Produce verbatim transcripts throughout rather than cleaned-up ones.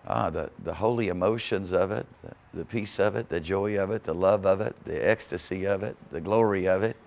Ah, the, the holy emotions of it, the, the peace of it, the joy of it, the love of it, the ecstasy of it, the glory of it.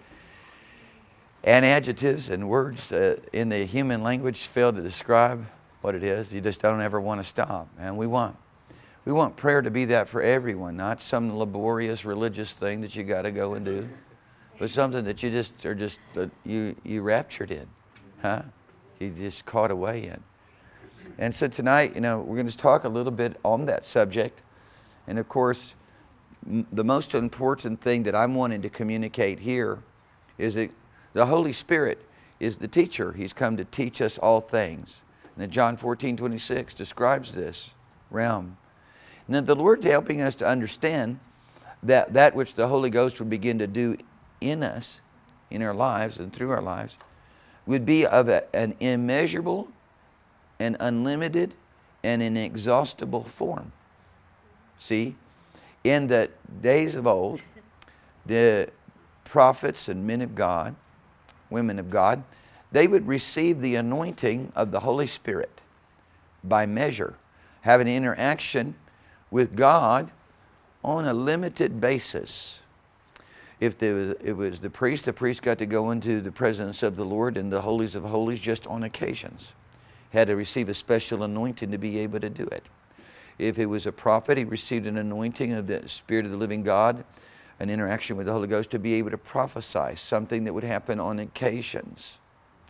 And adjectives and words uh, in the human language fail to describe what it is. You just don't ever want to stop. And we want, we want prayer to be that for everyone, not some laborious religious thing that you got to go and do, but something that you just are just uh, you you raptured in, huh? You just caught away in. And so tonight, you know, we're going to talk a little bit on that subject. And of course, m the most important thing that I'm wanting to communicate here is that the Holy Spirit is the teacher. He's come to teach us all things. And then John fourteen twenty-six describes this realm. And then the Lord's helping us to understand that that which the Holy Ghost would begin to do in us, in our lives and through our lives, would be of a, an immeasurable and unlimited and inexhaustible form. See, in the days of old, the prophets and men of God, women of God, they would receive the anointing of the Holy Spirit by measure, have an interaction with God on a limited basis. If there was, it was the priest, the priest got to go into the presence of the Lord in the holies of holies just on occasions. Had to receive a special anointing to be able to do it. If it was a prophet, he received an anointing of the Spirit of the living God, an interaction with the Holy Ghost to be able to prophesy something that would happen on occasions,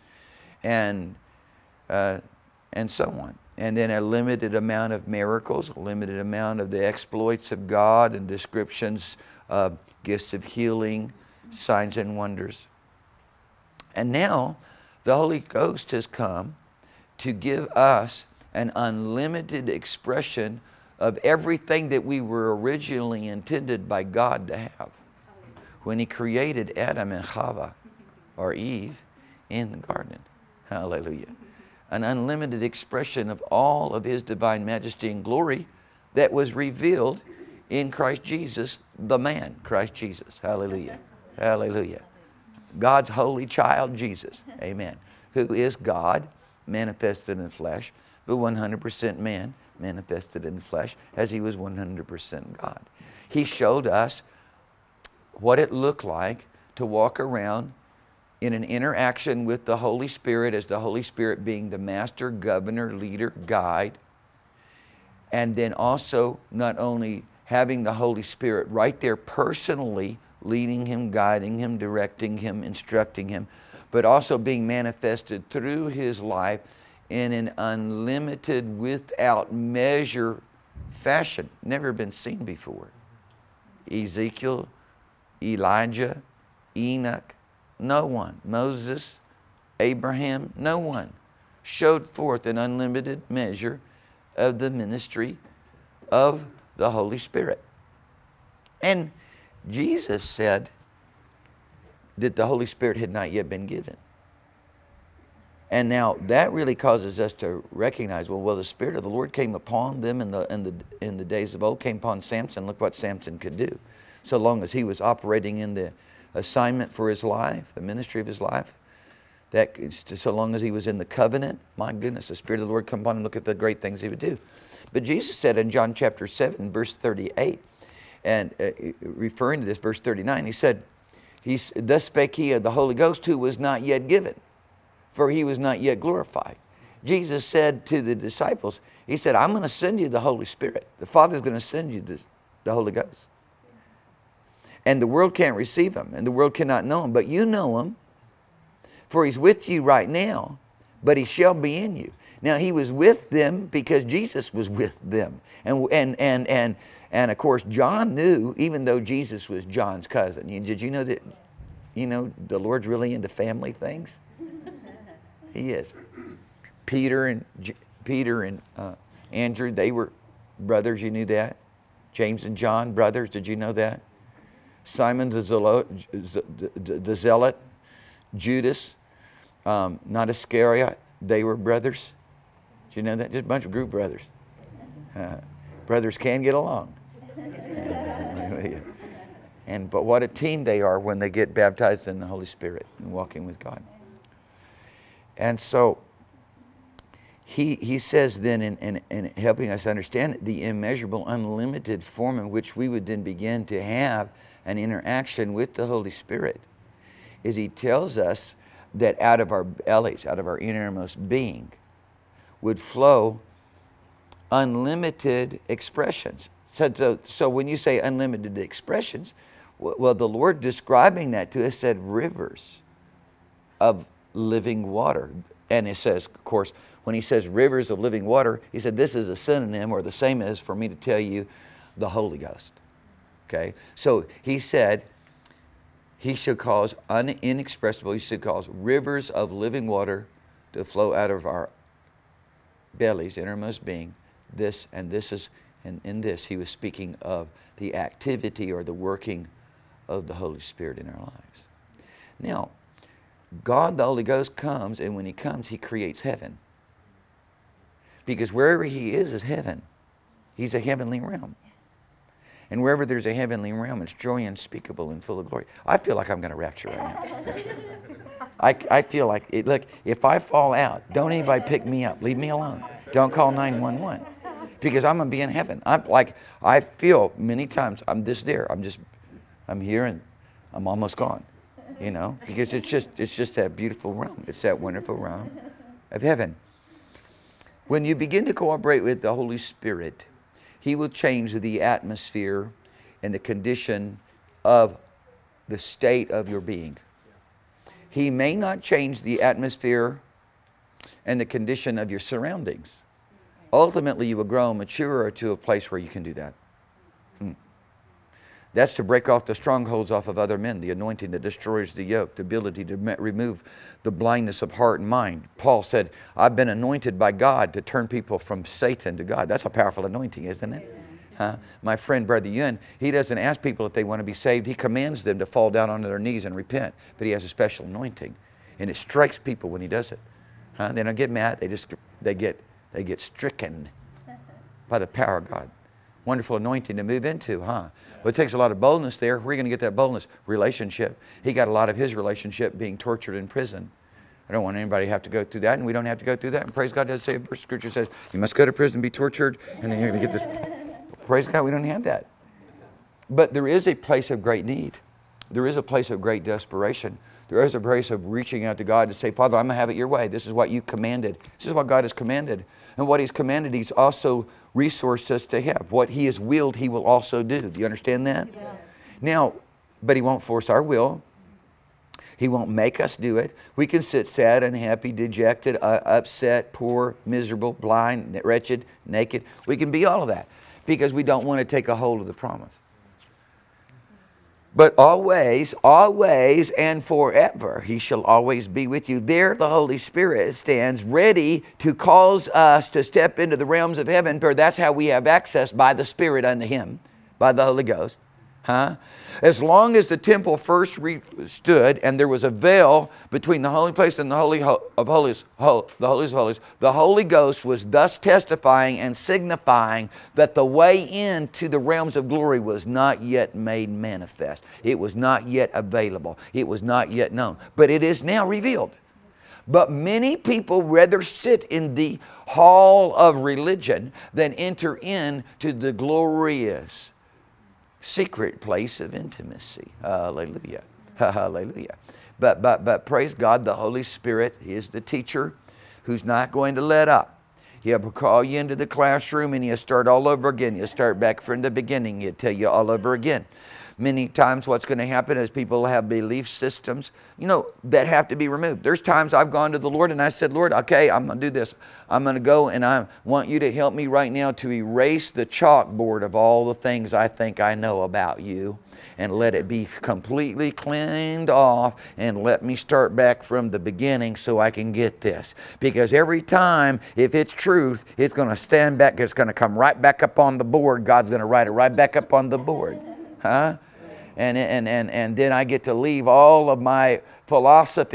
and uh, and so on. And then a limited amount of miracles, a limited amount of the exploits of God and descriptions of gifts of healing, signs and wonders. And now the Holy Ghost has come to give us an unlimited expression of everything that we were originally intended by God to have when He created Adam and Chava, or Eve, in the garden. Hallelujah. An unlimited expression of all of His divine majesty and glory that was revealed in Christ Jesus, the man, Christ Jesus. Hallelujah. Hallelujah. God's holy child, Jesus. Amen. Who is God, manifested in the flesh, but one hundred percent man, manifested in the flesh, as He was one hundred percent God. He showed us what it looked like to walk around in an interaction with the Holy Spirit, as the Holy Spirit being the master, governor, leader, guide, and then also not only having the Holy Spirit right there personally leading him, guiding him, directing him, instructing him, but also being manifested through his life in an unlimited, without measure fashion, never been seen before. Ezekiel, Elijah, Enoch, no one. Moses, Abraham, no one showed forth an unlimited measure of the ministry of the Holy Spirit. And Jesus said that the Holy Spirit had not yet been given. And now that really causes us to recognize, well, well, the Spirit of the Lord came upon them in the, in the, in the days of old, came upon Samson. Look what Samson could do. So long as he was operating in the assignment for his life, the ministry of his life, that so long as he was in the covenant, my goodness, the Spirit of the Lord come upon him, look at the great things he would do. But Jesus said in John chapter seven, verse thirty-eight, and uh, referring to this, verse thirty-nine, he said, He's, thus spake he of the Holy Ghost, who was not yet given, for he was not yet glorified. Jesus said to the disciples, he said, I'm going to send you the Holy Spirit. The Father's going to send you the, the Holy Ghost. And the world can't receive him, and the world cannot know him, but you know him, for he's with you right now, but he shall be in you. Now, he was with them because Jesus was with them. And, and, and, and, and of course, John knew, even though Jesus was John's cousin. Did you know that, you know, the Lord's really into family things? He is. Peter and, Peter and uh, Andrew, they were brothers. You knew that? James and John, brothers. Did you know that? Simon the Zealot, the Zealot, Judas, um, not Iscariot, they were brothers. Did you know that? Just a bunch of group brothers. Uh, brothers can get along. And but what a team they are when they get baptized in the Holy Spirit and walking with God. And so he, he says then in, in, in helping us understand the immeasurable, unlimited form in which we would then begin to have an interaction with the Holy Spirit, is he tells us that out of our bellies, out of our innermost being, would flow unlimited expressions. So, so, so when you say unlimited expressions, well, the Lord describing that to us said rivers of living water. And it says, of course, when he says rivers of living water, he said this is a synonym or the same as for me to tell you the Holy Ghost. Okay? So he said he should cause un inexpressible, he should cause rivers of living water to flow out of our bellies, innermost being. This and this is, and in this he was speaking of the activity or the working of the Holy Spirit in our lives. Now, God the Holy Ghost comes, and when he comes, he creates heaven. Because wherever he is is heaven. He's a heavenly realm. And wherever there's a heavenly realm, it's joy unspeakable and full of glory. I feel like I'm going to rapture right now. I, I feel like, it, look, if I fall out, don't anybody pick me up. Leave me alone. Don't call nine one one. Because I'm going to be in heaven. I'm like, I feel many times I'm just there. I'm just, I'm here and I'm almost gone. You know, because it's just, it's just that beautiful realm. It's that wonderful realm of heaven. When you begin to cooperate with the Holy Spirit, he will change the atmosphere and the condition of the state of your being. He may not change the atmosphere and the condition of your surroundings. Ultimately, you will grow and mature to a place where you can do that. Hmm. That's to break off the strongholds off of other men, the anointing that destroys the yoke, the ability to remove the blindness of heart and mind. Paul said, I've been anointed by God to turn people from Satan to God. That's a powerful anointing, isn't it? Huh? My friend, Brother Yun, he doesn't ask people if they want to be saved. He commands them to fall down on their knees and repent. But he has a special anointing. And it strikes people when he does it. Huh? They don't get mad. They just they get, they get stricken by the power of God. Wonderful anointing to move into, huh? Well, it takes a lot of boldness there. Where are you going to get that boldness? Relationship. He got a lot of his relationship being tortured in prison. I don't want anybody to have to go through that, and we don't have to go through that. And praise God, does say, Scripture says, you must go to prison, be tortured, and then you're going to get this. Praise God, we don't have that. But there is a place of great need. There is a place of great desperation. There is a place of reaching out to God to say, Father, I'm going to have it your way. This is what you commanded. This is what God has commanded. And what he's commanded, he's also resourced us to have. What he has willed, he will also do. Do you understand that? Yes. Now, but he won't force our will. He won't make us do it. We can sit sad, unhappy, dejected, uh, upset, poor, miserable, blind, wretched, naked. We can be all of that because we don't want to take a hold of the promise. But always, always, and forever, he shall always be with you. There the Holy Spirit stands ready to cause us to step into the realms of heaven, for that's how we have access by the Spirit unto him, by the Holy Ghost. Huh? As long as the temple first stood and there was a veil between the holy place and the holy of holies, the holies of holies, the Holy Ghost was thus testifying and signifying that the way into the realms of glory was not yet made manifest. It was not yet available. It was not yet known. But it is now revealed. But many people rather sit in the hall of religion than enter into the glorious secret place of intimacy. Hallelujah. Hallelujah. But, but, but praise God, the Holy Spirit is the teacher who's not going to let up. He'll call you into the classroom and he'll start all over again. He'll start back from the beginning. He'll tell you all over again. Many times what's going to happen is people have belief systems, you know, that have to be removed. There's times I've gone to the Lord and I said, Lord, okay, I'm going to do this. I'm going to go and I want you to help me right now to erase the chalkboard of all the things I think I know about you and let it be completely cleaned off and let me start back from the beginning so I can get this. Because every time, if it's truth, it's going to stand back, it's going to come right back up on the board. God's going to write it right back up on the board. Huh? And, and, and, and then I get to leave all of my philosophy,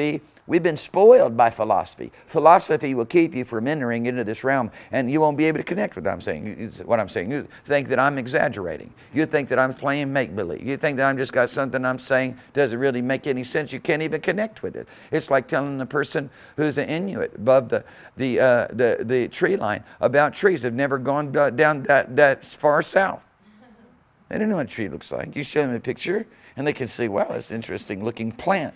We've been spoiled by philosophy. Philosophy will keep you from entering into this realm, and you won't be able to connect with what I'm saying. What I'm saying. You think that I'm exaggerating. You think that I'm playing make-believe. You think that I'm just got something I'm saying doesn't really make any sense. You can't even connect with it. It's like telling the person who's an Inuit above the the uh, the the tree line about trees. They've never gone down that that far south. They don't know what a tree looks like. You show them a picture, and they can see, wow, that's an interesting looking plant.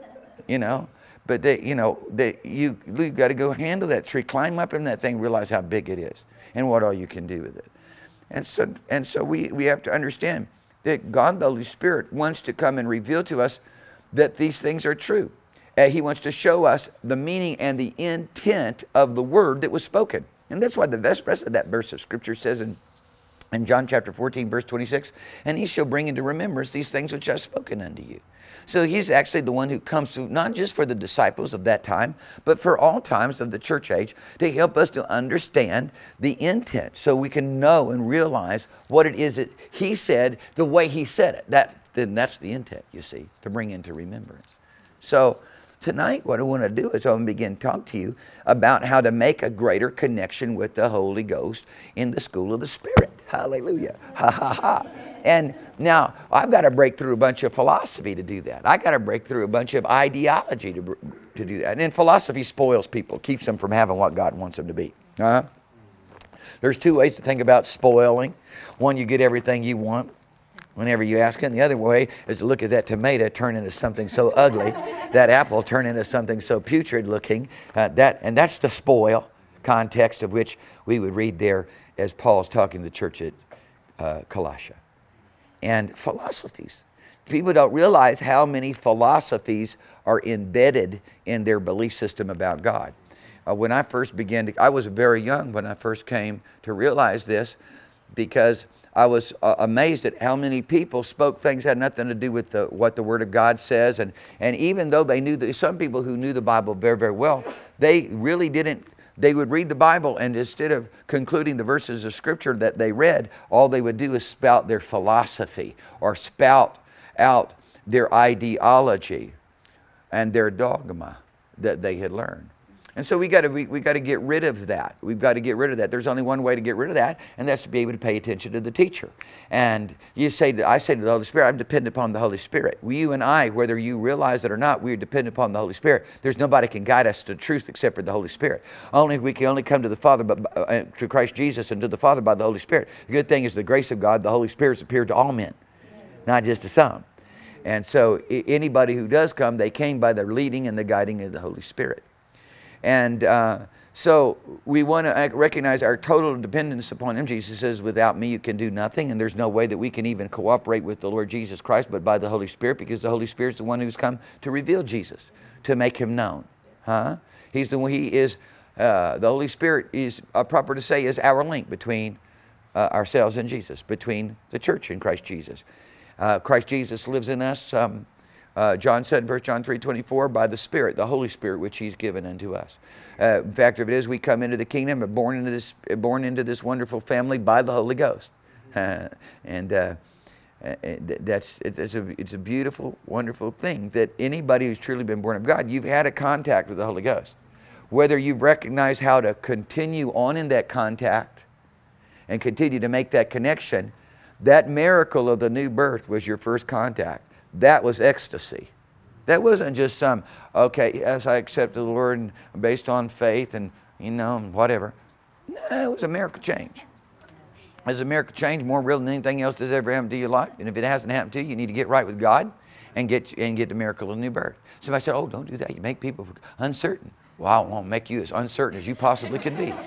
You know. But they, you know, they, you, you've got to go handle that tree, climb up in that thing, realize how big it is and what all you can do with it. And so, and so we, we have to understand that God, the Holy Spirit, wants to come and reveal to us that these things are true. Uh, he wants to show us the meaning and the intent of the word that was spoken. And that's why the rest of that verse of Scripture says in, in John chapter fourteen, verse twenty-six, and he shall bring into remembrance these things which I have spoken unto you. So he's actually the one who comes to, not just for the disciples of that time, but for all times of the church age, to help us to understand the intent so we can know and realize what it is that he said the way he said it. That, then that's the intent, you see, to bring into remembrance. So tonight what I want to do is I want to begin to talk to you about how to make a greater connection with the Holy Ghost in the school of the Spirit. Hallelujah. Ha ha ha. And now I've got to break through a bunch of philosophy to do that. I got to break through a bunch of ideology to, to do that. And then philosophy spoils people, keeps them from having what God wants them to be. Uh-huh. There's two ways to think about spoiling. One, you get everything you want whenever you ask it. And the other way is to look at that tomato turn into something so ugly, that apple turn into something so putrid looking. Uh, that, and that's the spoil context of which we would read there as Paul's talking to the church at uh, Colossia. And philosophies. People don't realize how many philosophies are embedded in their belief system about God. Uh, when I first began to, I was very young when I first came to realize this, because I was uh, amazed at how many people spoke things that had nothing to do with the, what the Word of God says. And, and even though they knew, the, some people who knew the Bible very, very well, they really didn't. They would read the Bible, and instead of concluding the verses of Scripture that they read, all they would do is spout their philosophy or spout out their ideology and their dogma that they had learned. And so we got to we, we got to get rid of that. We've got to get rid of that. There's only one way to get rid of that, and that's to be able to pay attention to the teacher. And you say, to, I say to the Holy Spirit, I'm dependent upon the Holy Spirit. You and I, whether you realize it or not, we are dependent upon the Holy Spirit. There's nobody can guide us to truth except for the Holy Spirit. Only we can only come to the Father, but uh, to Christ Jesus and to the Father by the Holy Spirit. The good thing is the grace of God, the Holy Spirit, has appeared to all men, not just to some. And so anybody who does come, they came by the leading and the guiding of the Holy Spirit. And uh, so we want to recognize our total dependence upon Him. Jesus says, without me you can do nothing, and there's no way that we can even cooperate with the Lord Jesus Christ but by the Holy Spirit, because the Holy Spirit is the one who's come to reveal Jesus, to make Him known. Huh? He's the one, He is, uh, the Holy Spirit is, uh, proper to say, is our link between uh, ourselves and Jesus, between the church and Christ Jesus. Uh, Christ Jesus lives in us. Um, Uh, John said in First John three twenty-four, by the Spirit, the Holy Spirit, which He's given unto us. Uh, the fact of it is, we come into the kingdom, and born into this, born into this wonderful family by the Holy Ghost. Uh, and uh, that's it's a, it's a beautiful, wonderful thing that anybody who's truly been born of God, you've had a contact with the Holy Ghost. Whether you've recognized how to continue on in that contact and continue to make that connection, that miracle of the new birth was your first contact. That was ecstasy. That wasn't just some, okay, yes, I accepted the Lord and based on faith and, you know, whatever. No, it was a miracle change. It's a miracle change more real than anything else that's ever happened to your life. And if it hasn't happened to you, you need to get right with God and get, and get the miracle of new birth. Somebody said, oh, don't do that. You make people uncertain. Well, I won't make you as uncertain as you possibly can be.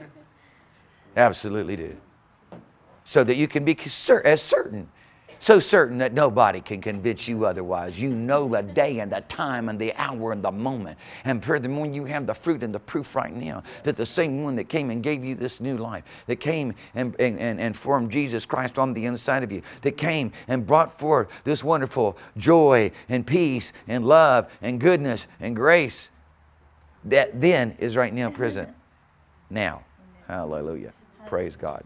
Absolutely do. So that you can be as certain. So certain that nobody can convince you otherwise. You know the day and the time and the hour and the moment. And furthermore, you have the fruit and the proof right now that the same one that came and gave you this new life, that came and, and, and formed Jesus Christ on the inside of you, that came and brought forth this wonderful joy and peace and love and goodness and grace, that then is right now present now. Hallelujah. Praise God.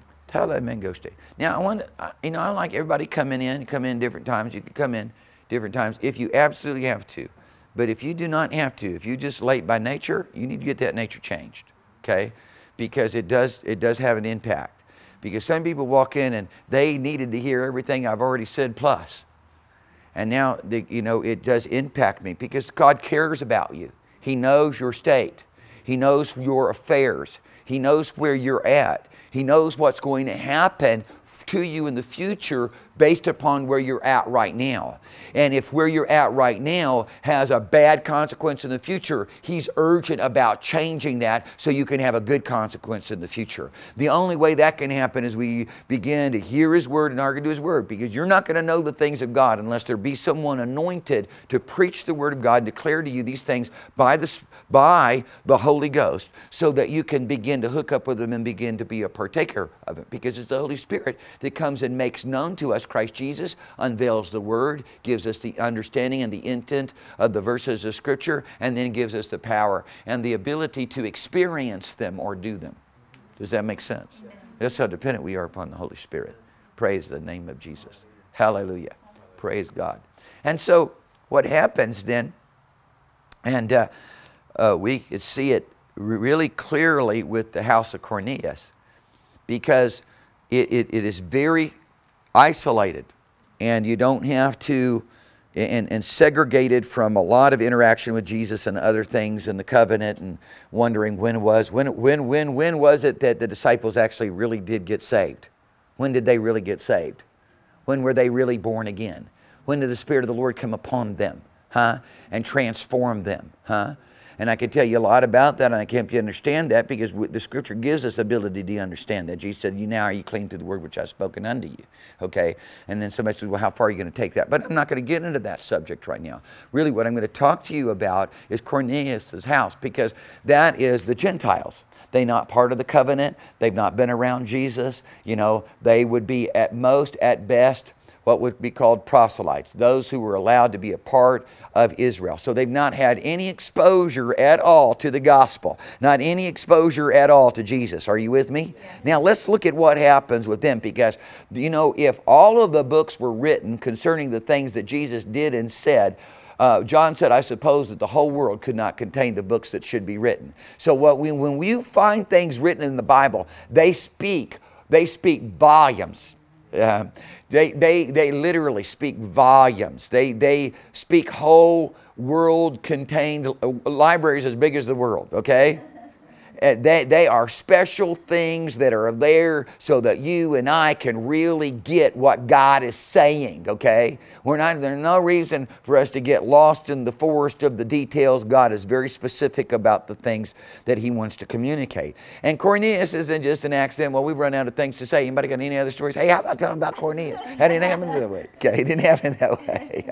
Now, I want to, you know, I like everybody coming in, come in different times. You can come in different times if you absolutely have to. But if you do not have to, if you're just late by nature, you need to get that nature changed, okay? Because it does, it does have an impact. Because some people walk in and they needed to hear everything I've already said plus. And now, the, you know, it does impact me because God cares about you. He knows your state. He knows your affairs. He knows where you're at. He knows what's going to happen to you in the future based upon where you're at right now. And if where you're at right now has a bad consequence in the future, He's urgent about changing that so you can have a good consequence in the future. The only way that can happen is we begin to hear His Word and hearken to His Word, because you're not going to know the things of God unless there be someone anointed to preach the Word of God, declare to you these things by the, by the Holy Ghost, so that you can begin to hook up with them and begin to be a partaker of it, because it's the Holy Spirit that comes and makes known to us Christ Jesus, unveils the Word, gives us the understanding and the intent of the verses of Scripture, and then gives us the power and the ability to experience them or do them. Does that make sense? That's how dependent we are upon the Holy Spirit. Praise the name of Jesus. Hallelujah. Praise God. And so what happens then, and uh, uh, we could see it really clearly with the house of Cornelius, because it, it, it is very isolated, and you don't have to, and, and segregated from a lot of interaction with Jesus and other things in the covenant, and wondering when was, when, when, when, when was it that the disciples actually really did get saved? When did they really get saved? When were they really born again? When did the Spirit of the Lord come upon them, huh? And transform them, huh? And I can tell you a lot about that, and I can help you understand that, because the Scripture gives us ability to understand that. Jesus said, "You now are you clean through the word which I've spoken unto you." Okay? And then somebody says, well, how far are you going to take that? But I'm not going to get into that subject right now. Really, what I'm going to talk to you about is Cornelius' house, because that is the Gentiles. They're not part of the covenant. They've not been around Jesus. You know, they would be at most, at best, what would be called proselytes, those who were allowed to be a part of Israel. So they've not had any exposure at all to the gospel, not any exposure at all to Jesus. Are you with me? Yeah. Now let's look at what happens with them, because, you know, if all of the books were written concerning the things that Jesus did and said, Uh, John said, I suppose that the whole world could not contain the books that should be written. So what we, when we find things written in the Bible, they speak, they speak volumes. Uh, they, they, they literally speak volumes. They, they speak whole world contained uh, libraries as big as the world, okay? Uh, they, they are special things that are there so that you and I can really get what God is saying, okay? We're not, there's no reason for us to get lost in the forest of the details. God is very specific about the things that He wants to communicate. And Cornelius isn't just an accident. Well, we've run out of things to say. Anybody got any other stories? Hey, how about telling about Cornelius? That didn't happen that way. Okay, it didn't happen that way.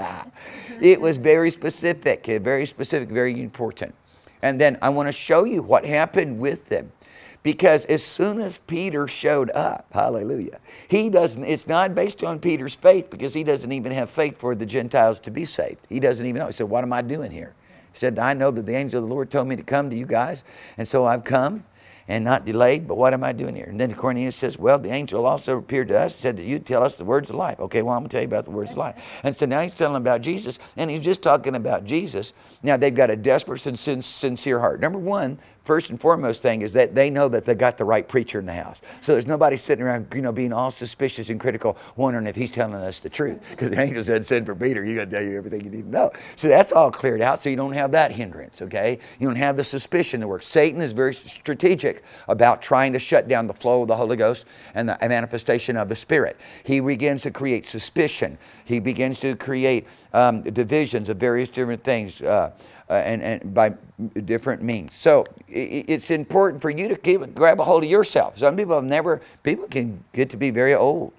It was very specific, very specific, very important. And then I want to show you what happened with them. Because as soon as Peter showed up, hallelujah, he doesn't, it's not based on Peter's faith, because he doesn't even have faith for the Gentiles to be saved. He doesn't even know. He said, what am I doing here? He said, I know that the angel of the Lord told me to come to you guys, and so I've come and not delayed, but what am I doing here? And then Cornelius says, well, the angel also appeared to us, said that you'd tell us the words of life. Okay, well, I'm going to tell you about the words of life. And so now he's telling about Jesus, and he's just talking about Jesus. Now, they've got a desperate and sincere heart. Number one, first and foremost thing is that they know that they got the right preacher in the house. So there's nobody sitting around, you know, being all suspicious and critical, wondering if he's telling us the truth. Because the angel said, send for Peter, he's going to tell you everything you need to know. So that's all cleared out, so you don't have that hindrance, okay? You don't have the suspicion that works. Satan is very strategic about trying to shut down the flow of the Holy Ghost and the manifestation of the Spirit. He begins to create suspicion. He begins to create um, divisions of various different things. Uh, Uh, and, and by different means. So it, it's important for you to keep, grab a hold of yourself. Some people have never, people can get to be very old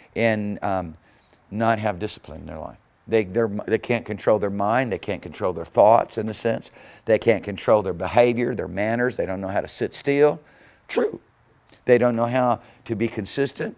and um, not have discipline in their life. They, they're, they can't control their mind. They can't control their thoughts, in a sense. They can't control their behavior, their manners. They don't know how to sit still. True. They don't know how to be consistent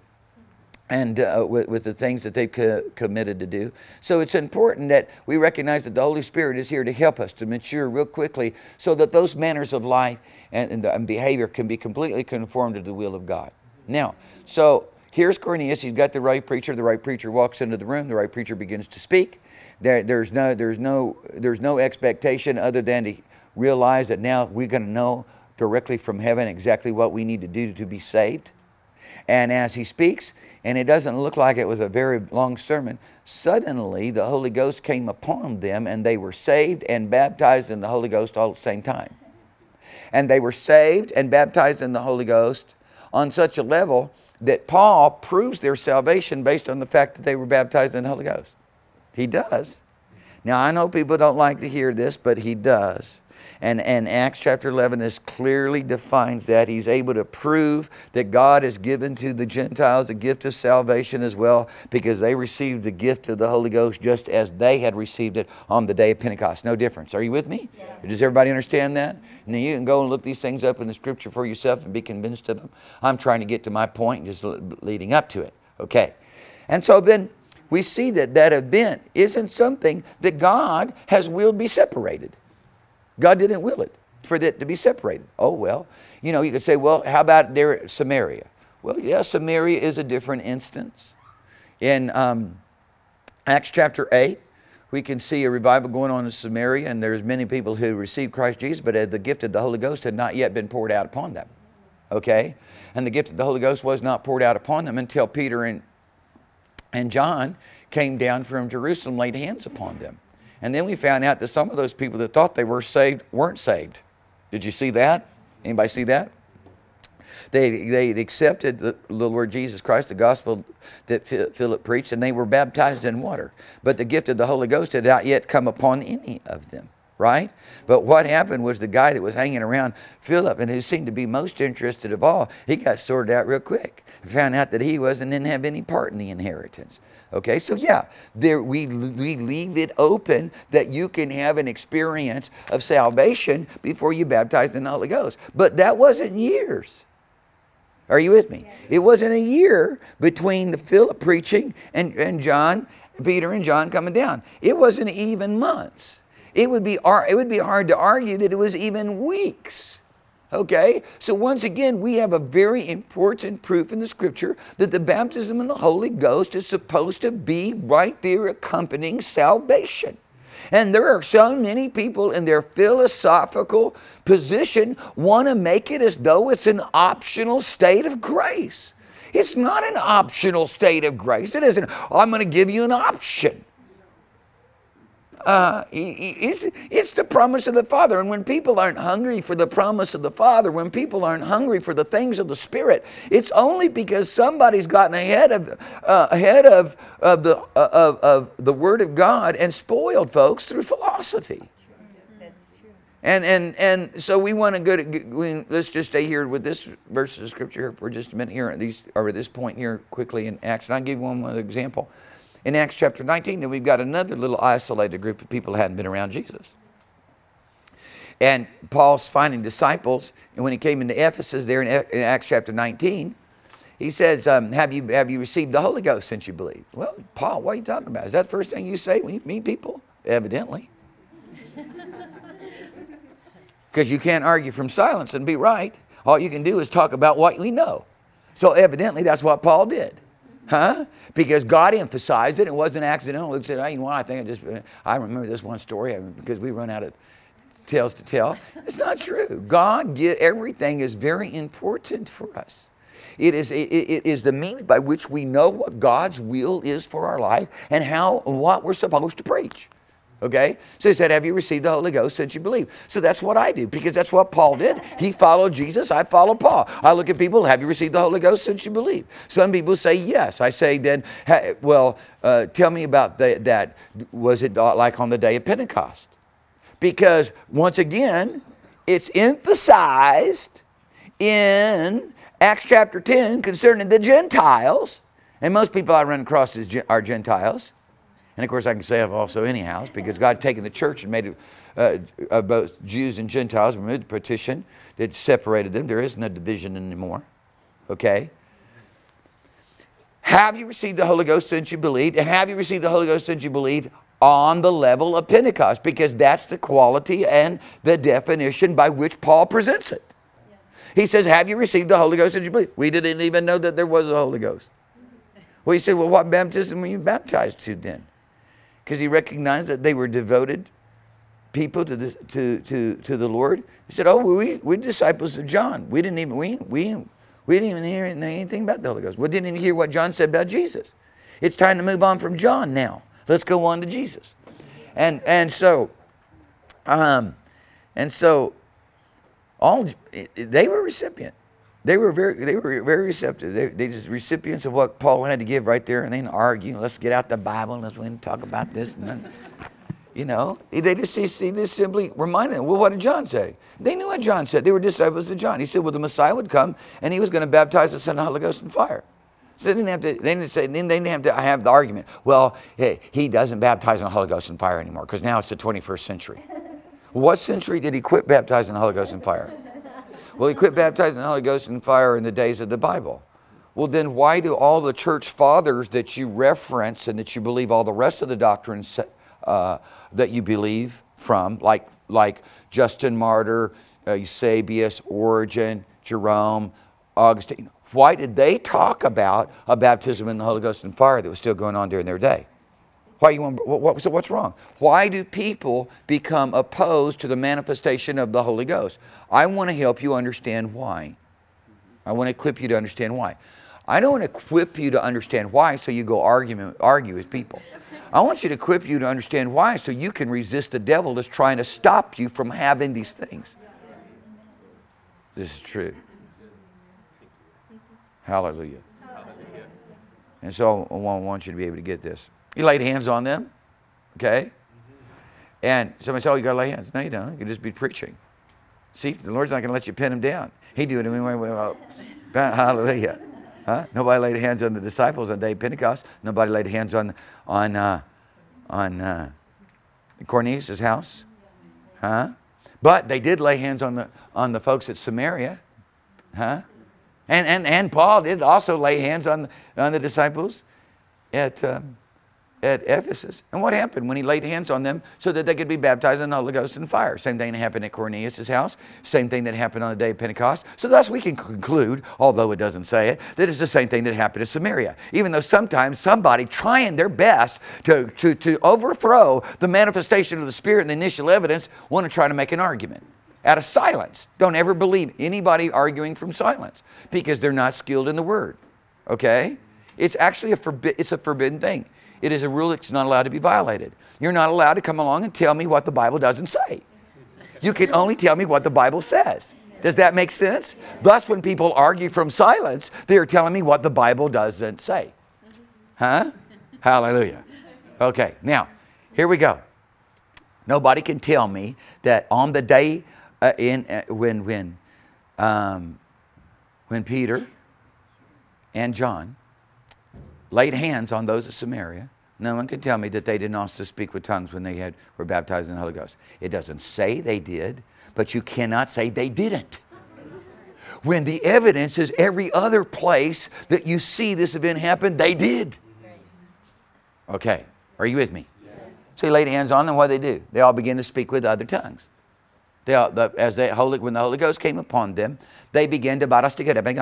and uh, with, with the things that they've co committed to do. So it's important that we recognize that the Holy Spirit is here to help us to mature real quickly, so that those manners of life and, and, the, and behavior can be completely conformed to the will of God. Now, so here's Cornelius. He's got the right preacher. The right preacher walks into the room. The right preacher begins to speak. There, there's no, there's no, there's no expectation other than to realize that now we're going to know directly from heaven exactly what we need to do to be saved. And as he speaks, and it doesn't look like it was a very long sermon, suddenly the Holy Ghost came upon them, and they were saved and baptized in the Holy Ghost all at the same time. And they were saved and baptized in the Holy Ghost on such a level that Paul proves their salvation based on the fact that they were baptized in the Holy Ghost. He does. Now, I know people don't like to hear this, but he does. And, and Acts chapter eleven is clearly defines that. He's able to prove that God has given to the Gentiles the gift of salvation as well, because they received the gift of the Holy Ghost just as they had received it on the day of Pentecost. No difference. Are you with me? Yes. Does everybody understand that? Now you can go and look these things up in the Scripture for yourself and be convinced of them. I'm trying to get to my point, just leading up to it. Okay. And so then we see that that event isn't something that God has willed be separated. God didn't will it for it to be separated. Oh, well, you know, you could say, well, how about there at Samaria? Well, yeah, Samaria is a different instance. In um, Acts chapter eight, we can see a revival going on in Samaria, and there's many people who received Christ Jesus, but the gift of the Holy Ghost had not yet been poured out upon them. Okay? And the gift of the Holy Ghost was not poured out upon them until Peter and, and John came down from Jerusalem, laid hands upon them. And then we found out that some of those people that thought they were saved weren't saved. Did you see that? Anybody see that? They, they accepted the, the Lord Jesus Christ, the gospel that Philip preached, and they were baptized in water. But the gift of the Holy Ghost had not yet come upon any of them, right? But what happened was the guy that was hanging around Philip and who seemed to be most interested of all, he got sorted out real quick. Found out that he wasn't didn't have any part in the inheritance. Okay, so yeah, there we, we leave it open that you can have an experience of salvation before you baptize in the Holy Ghost. But that wasn't years. Are you with me? It wasn't a year between the Philip preaching and, and John, Peter and John coming down. It wasn't even months. It would be, it would be hard to argue that it was even weeks. Okay, so once again, we have a very important proof in the Scripture that the baptism in the Holy Ghost is supposed to be right there accompanying salvation. And there are so many people in their philosophical position want to make it as though it's an optional state of grace. It's not an optional state of grace. It isn't, I'm going to give you an option. Uh, it's, it's the promise of the Father. And when people aren't hungry for the promise of the Father, when people aren't hungry for the things of the Spirit, it's only because somebody's gotten ahead of, uh, ahead of, of, the, uh, of, of the Word of God and spoiled folks through philosophy. That's true. And, and, and so we want to go to, we, let's just stay here with this verse of Scripture for just a minute here, at these, or at this point here quickly in Acts. And I'll give you one more example. In Acts chapter nineteen, then we've got another little isolated group of people who hadn't been around Jesus. And Paul's finding disciples, and when he came into Ephesus there in, in Acts chapter nineteen, he says, um, have, you, have you received the Holy Ghost since you believe? Well, Paul, what are you talking about? Is that the first thing you say when you meet people? Evidently. Because you can't argue from silence and be right. All you can do is talk about what we know. So evidently that's what Paul did. Huh? Because God emphasized it. It wasn't accidental. It said, hey, you know what, I think I just, I remember this one story because we run out of tales to tell. It's not true. God, give, everything is very important for us. It is, it, it is the means by which we know what God's will is for our life and how, what we're supposed to preach. Okay? So he said, have you received the Holy Ghost since you believe? So that's what I do, because that's what Paul did. He followed Jesus. I follow Paul. I look at people, have you received the Holy Ghost since you believe? Some people say yes. I say then, well, uh, tell me about the, that. Was it like on the day of Pentecost? Because once again, it's emphasized in Acts chapter ten concerning the Gentiles. And most people I run across are Gentiles. And of course, I can say I've also anyhow, because God had taken the church and made it uh, uh, both Jews and Gentiles, removed the partition that separated them. There is no division anymore. Okay? Have you received the Holy Ghost since you believed? And have you received the Holy Ghost since you believed on the level of Pentecost? Because that's the quality and the definition by which Paul presents it. Yeah. He says, have you received the Holy Ghost since you believed? We didn't even know that there was a Holy Ghost. Well, he said, well, what baptism were you baptized to then? because he recognized that they were devoted people to the, to, to, to the Lord. He said, oh, we, we're disciples of John. We didn't even, we, we, we didn't even hear anything about the Holy Ghost. We didn't even hear what John said about Jesus. It's time to move on from John now. Let's go on to Jesus. And, and so, um, and so, all, they were recipient. They were very, they were very receptive. They, they just recipients of what Paul had to give right there, and they didn't argue. Let's get out the Bible and let's talk about this. And then, you know, they just, they just simply reminded them, well, what did John say? They knew what John said. They were disciples of John. He said, well, the Messiah would come, and he was going to baptize the Son of the Holy Ghost and fire. So they didn't have to, they didn't say, then they didn't have to have the argument, well, hey, he doesn't baptize in the Holy Ghost and fire anymore, because now it's the twenty-first century. What century did he quit baptizing the Holy Ghost and fire? Well, he quit baptizing the Holy Ghost and fire in the days of the Bible. Well, then why do all the church fathers that you reference and that you believe all the rest of the doctrines uh, that you believe from, like, like Justin Martyr, uh, Eusebius, Origen, Jerome, Augustine, why did they talk about a baptism in the Holy Ghost and fire that was still going on during their day? Why you want, what, what, so what's wrong? Why do people become opposed to the manifestation of the Holy Ghost? I want to help you understand why. I want to equip you to understand why. I don't want to equip you to understand why so you go argument, argue with people. I want you to equip you to understand why so you can resist the devil that's trying to stop you from having these things. This is true. Hallelujah. Hallelujah. And so I want you to be able to get this. You laid hands on them, okay? And somebody said, oh, you got to lay hands. No, you don't. You can just be preaching. See, the Lord's not going to let you pin them down. He do it anyway. Well, hallelujah. Huh? Nobody laid hands on the disciples on the day of Pentecost. Nobody laid hands on, on, uh, on uh, Cornelius' house. Huh? But they did lay hands on the, on the folks at Samaria. Huh? And, and, and Paul did also lay hands on, on the disciples at, um, at Ephesus. And what happened when he laid hands on them so that they could be baptized in the Holy Ghost and fire? Same thing that happened at Cornelius' house. Same thing that happened on the day of Pentecost. So thus we can conclude, although it doesn't say it, that it's the same thing that happened at Samaria. Even though sometimes somebody trying their best to, to, to overthrow the manifestation of the Spirit and the initial evidence want to try to make an argument out of silence. Don't ever believe anybody arguing from silence because they're not skilled in the Word. Okay? It's actually a, forbi it's a forbidden thing. It is a rule that's not allowed to be violated. You're not allowed to come along and tell me what the Bible doesn't say. You can only tell me what the Bible says. Does that make sense? Thus, when people argue from silence, they are telling me what the Bible doesn't say. Huh? Hallelujah. Okay, now, here we go. Nobody can tell me that on the day uh, in uh, when when um, when Peter and John laid hands on those of Samaria, no one can tell me that they didn't also speak with tongues when they had, were baptized in the Holy Ghost. It doesn't say they did, but you cannot say they didn't. When the evidence is every other place that you see this event happen, they did. Okay, are you with me? Yes. So he laid hands on them, what did they do? They all began to speak with other tongues. They all, the, as they, Holy, when the Holy Ghost came upon them, they began to and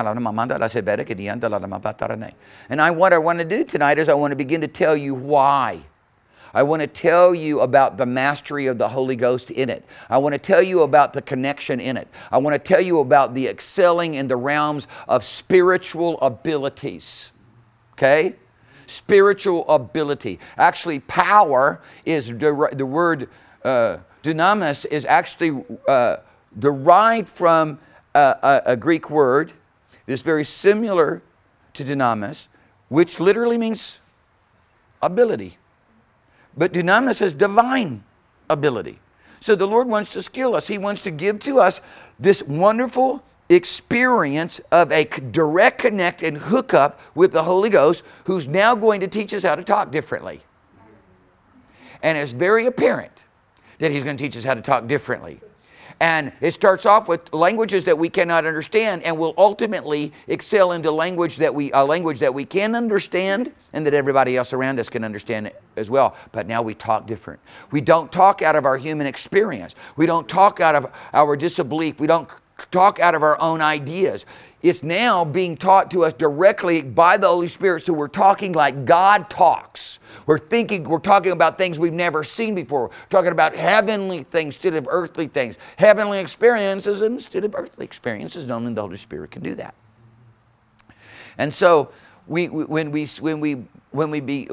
I, what I want to do tonight is I want to begin to tell you why. I want to tell you about the mastery of the Holy Ghost in it. I want to tell you about the connection in it. I want to tell you about the excelling in the realms of spiritual abilities. Okay? Spiritual ability. Actually, power is the, the word uh, dunamis is actually uh, derived from A, a, a Greek word that's very similar to dunamis, which literally means ability. But dunamis is divine ability. So the Lord wants to skill us. He wants to give to us this wonderful experience of a direct connect and hook up with the Holy Ghost, who's now going to teach us how to talk differently. And it's very apparent that He's going to teach us how to talk differently. And it starts off with languages that we cannot understand, and will ultimately excel into language that we, a language that we can understand and that everybody else around us can understand as well. But now we talk different. We don't talk out of our human experience. We don't talk out of our disbelief. We don't talk out of our own ideas. it's now being taught to us directly by the Holy Spirit, so we're talking like God talks. We're thinking, we're talking about things we've never seen before. We're talking about heavenly things instead of earthly things. Heavenly experiences instead of earthly experiences. Only the Holy Spirit can do that. And so, we, we, when we when we when we be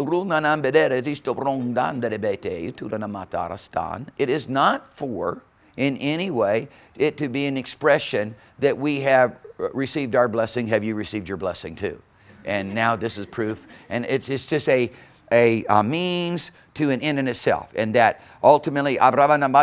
it is not for in any way it to be an expression that we have received our blessing. Have you received your blessing too? And now this is proof. And it's, it's just a, a, a means to an end in itself. And that ultimately is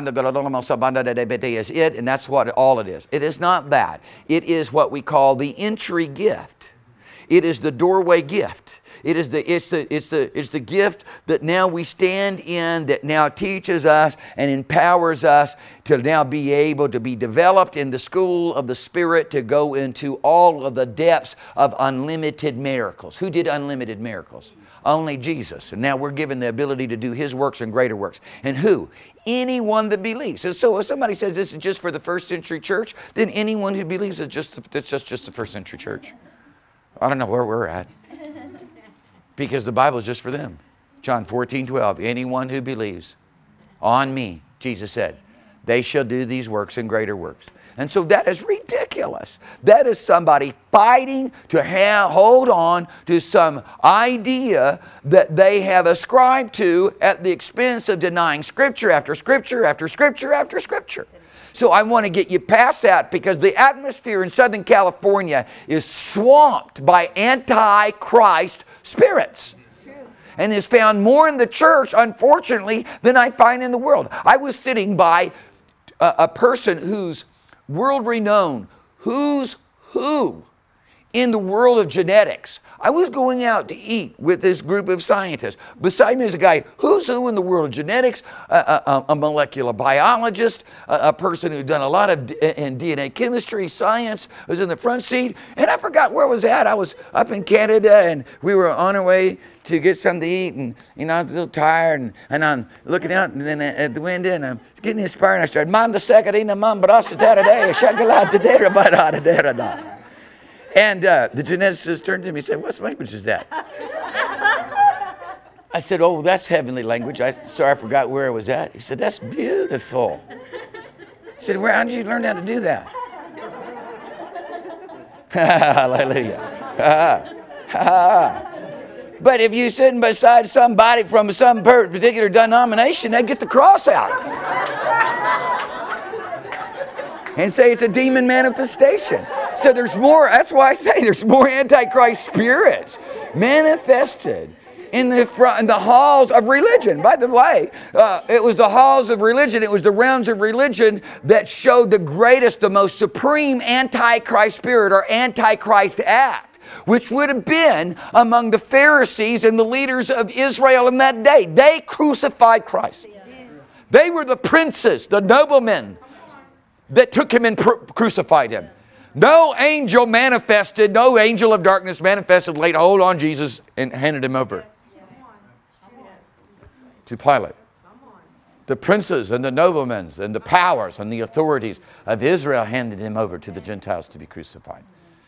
it, and that's what all it is. It is not that. It is what we call the entry gift. It is the doorway gift. It is the, it's, the, it's, the, it's the gift that now we stand in, that now teaches us and empowers us to now be able to be developed in the school of the Spirit, to go into all of the depths of unlimited miracles. Who did unlimited miracles? Only Jesus. And now we're given the ability to do His works and greater works. And who? Anyone that believes. And so if somebody says this is just for the first century church, then anyone who believes it's just, it's just, just the first century church. I don't know where we're at. Because the Bible is just for them. John fourteen twelve, anyone who believes on me, Jesus said, they shall do these works and greater works. And so that is ridiculous. That is somebody fighting to have, hold on to some idea that they have ascribed to at the expense of denying Scripture after Scripture after Scripture after Scripture. So I want to get you past that, because the atmosphere in Southern California is swamped by anti-Christ spirits. And is found more in the church, unfortunately, than I find in the world. I was sitting by a, a person who's world renowned, who's who in the world of genetics. I was going out to eat with this group of scientists. Beside me is a guy who's who in the world of genetics, a, a, a molecular biologist, a, a person who'd done a lot of D in D N A chemistry, science, was in the front seat. And I forgot where I was at. I was up in Canada, and we were on our way to get something to eat. And, you know, I was a little tired, and, and I'm looking out and then at the window, and I'm getting inspired. And I started, "Man, the second in the man, but us today, shakalata dera, but out of dera." And uh, the geneticist turned to me and said, "What language is that?" I said, "Oh, that's heavenly language. I sorry, I forgot where I was at." He said, "That's beautiful." He said, "Where? How did you learn how to do that?" Hallelujah. But if you're sitting beside somebody from some particular denomination, they get the cross out and say it's a demon manifestation. So there's more, that's why I say there's more Antichrist spirits manifested in the, front, in the halls of religion. By the way, uh, it was the halls of religion, it was the realms of religion that showed the greatest, the most supreme Antichrist spirit or Antichrist act, which would have been among the Pharisees and the leaders of Israel in that day. They crucified Christ. They were the princes, the noblemen that took Him and crucified Him. No angel manifested, no angel of darkness manifested, laid hold on Jesus and handed Him over to Pilate. The princes and the noblemen and the powers and the authorities of Israel handed Him over to the Gentiles to be crucified.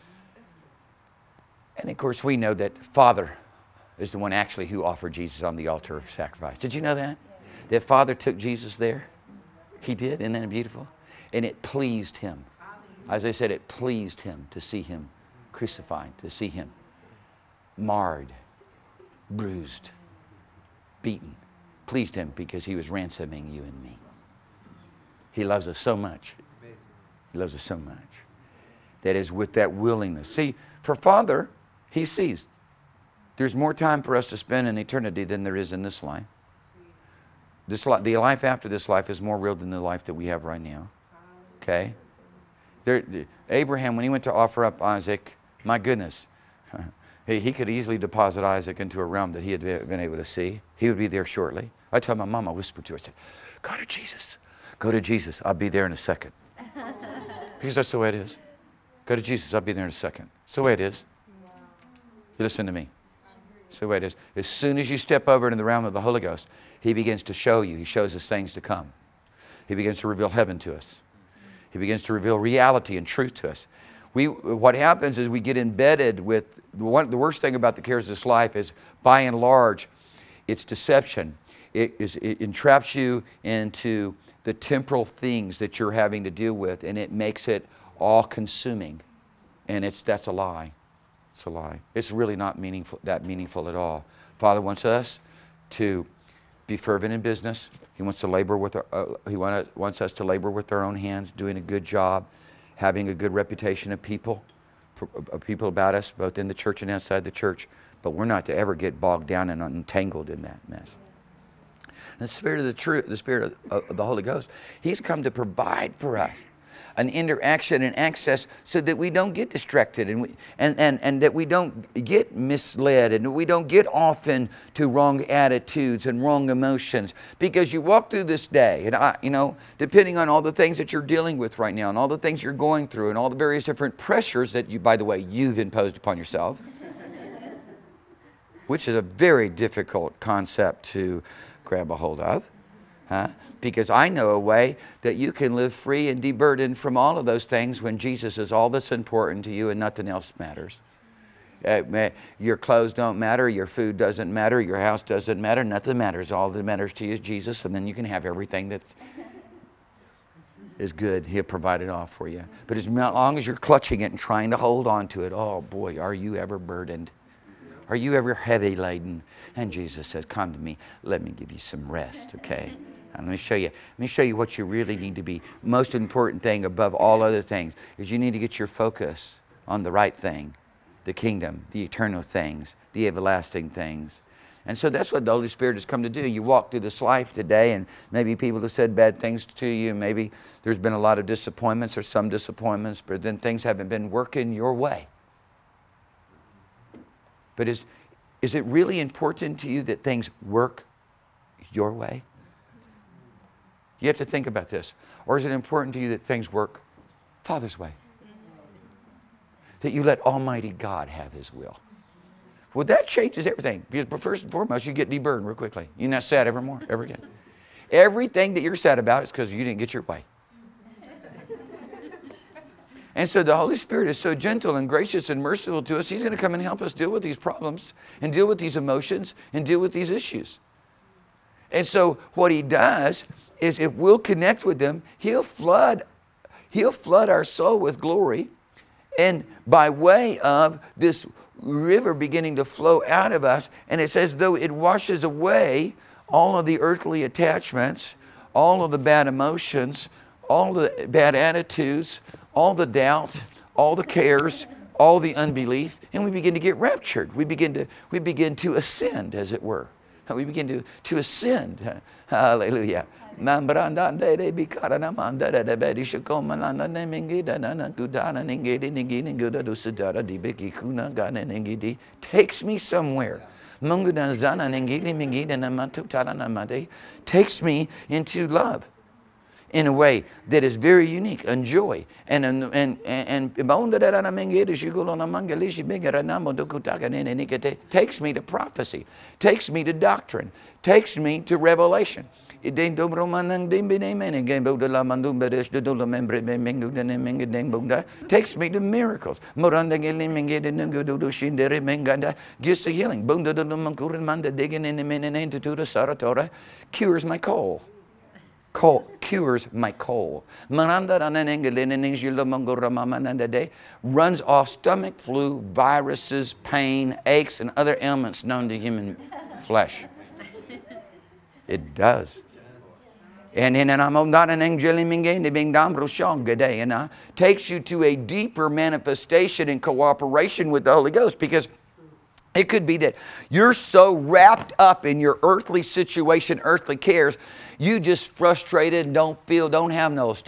And of course we know that Father is the one actually who offered Jesus on the altar of sacrifice. Did you know that? That Father took Jesus there? He did. Isn't that beautiful? And it pleased Him. As I said, it pleased Him to see Him crucified, to see Him marred, bruised, beaten. Pleased Him because He was ransoming you and me. He loves us so much. He loves us so much. That is with that willingness. See, for Father, He sees there's more time for us to spend in eternity than there is in this life. This li- the life after this life is more real than the life that we have right now. Okay? There, Abraham, when he went to offer up Isaac, my goodness, he, he could easily deposit Isaac into a realm that he had been able to see. He would be there shortly. I told my mom, I whispered to her, I said, "Go to Jesus. Go to Jesus. I'll be there in a second." Because that's the way it is. Go to Jesus. I'll be there in a second. It's the way it is. You listen to me. It's the way it is. As soon as you step over into the realm of the Holy Ghost, He begins to show you. He shows us things to come. He begins to reveal heaven to us. He begins to reveal reality and truth to us. We, what happens is we get embedded with, the, one, the worst thing about the cares of this life is, by and large, it's deception. It, is, it entraps you into the temporal things that you're having to deal with, and it makes it all-consuming. And it's, that's a lie. It's a lie. It's really not meaningful, that meaningful at all. Father wants us to be fervent in business. He wants to labor with our, uh, He want, wants us to labor with our own hands, doing a good job, having a good reputation of people, for, of people about us, both in the church and outside the church. But we're not to ever get bogged down and entangled in that mess. And the Spirit of the truth, the Spirit of, of the Holy Ghost, He's come to provide for us an interaction and access so that we don't get distracted and, we, and, and, and that we don't get misled and we don't get off into wrong attitudes and wrong emotions. Because you walk through this day, and I, you know, depending on all the things that you're dealing with right now and all the things you're going through and all the various different pressures that you, by the way, you've imposed upon yourself, which is a very difficult concept to grab a hold of. Huh? Because I know a way that you can live free and deburdened from all of those things when Jesus is all that's important to you and nothing else matters. Uh, your clothes don't matter, your food doesn't matter, your house doesn't matter, nothing matters. All that matters to you is Jesus, and then you can have everything that is good. He'll provide it all for you. But as long as you're clutching it and trying to hold on to it, oh boy, are you ever burdened? Are you ever heavy laden? And Jesus says, come to me, let me give you some rest, okay? Let me show you. Let me show you what you really need to be. Most important thing above all other things is you need to get your focus on the right thing, the kingdom, the eternal things, the everlasting things. And so that's what the Holy Spirit has come to do. You walk through this life today, and maybe people have said bad things to you. Maybe there's been a lot of disappointments or some disappointments, but then things haven't been working your way. But is, is it really important to you that things work your way? You have to think about this. Or is it important to you that things work Father's way? That you let Almighty God have His will. Well, that changes everything. Because first and foremost, you get deburdened real quickly. You're not sad ever more, ever again. Everything that you're sad about is because you didn't get your way. And so the Holy Spirit is so gentle and gracious and merciful to us. He's going to come and help us deal with these problems and deal with these emotions and deal with these issues. And so what He does is if we'll connect with Him, He'll flood, He'll flood our soul with glory. And by way of this river beginning to flow out of us, and it's as though it washes away all of the earthly attachments, all of the bad emotions, all the bad attitudes, all the doubt, all the cares, all the unbelief, and we begin to get raptured. We begin to, we begin to ascend, as it were. We begin to, to ascend. Hallelujah. And takes me somewhere. Takes me into love in a way that is very unique, and joy. And, and, and, and takes me to prophecy, takes me to doctrine, takes me to revelation. Takes me to miracles. Gifts of healing. Cures my cold. Cold, cures my cold. Runs off stomach, flu, viruses, pain, aches, and other ailments known to human flesh. It does. And then I'm not an angel and uh, takes you to a deeper manifestation in cooperation with the Holy Ghost, because it could be that you're so wrapped up in your earthly situation, earthly cares, you just frustrated and don't feel, don't have no, you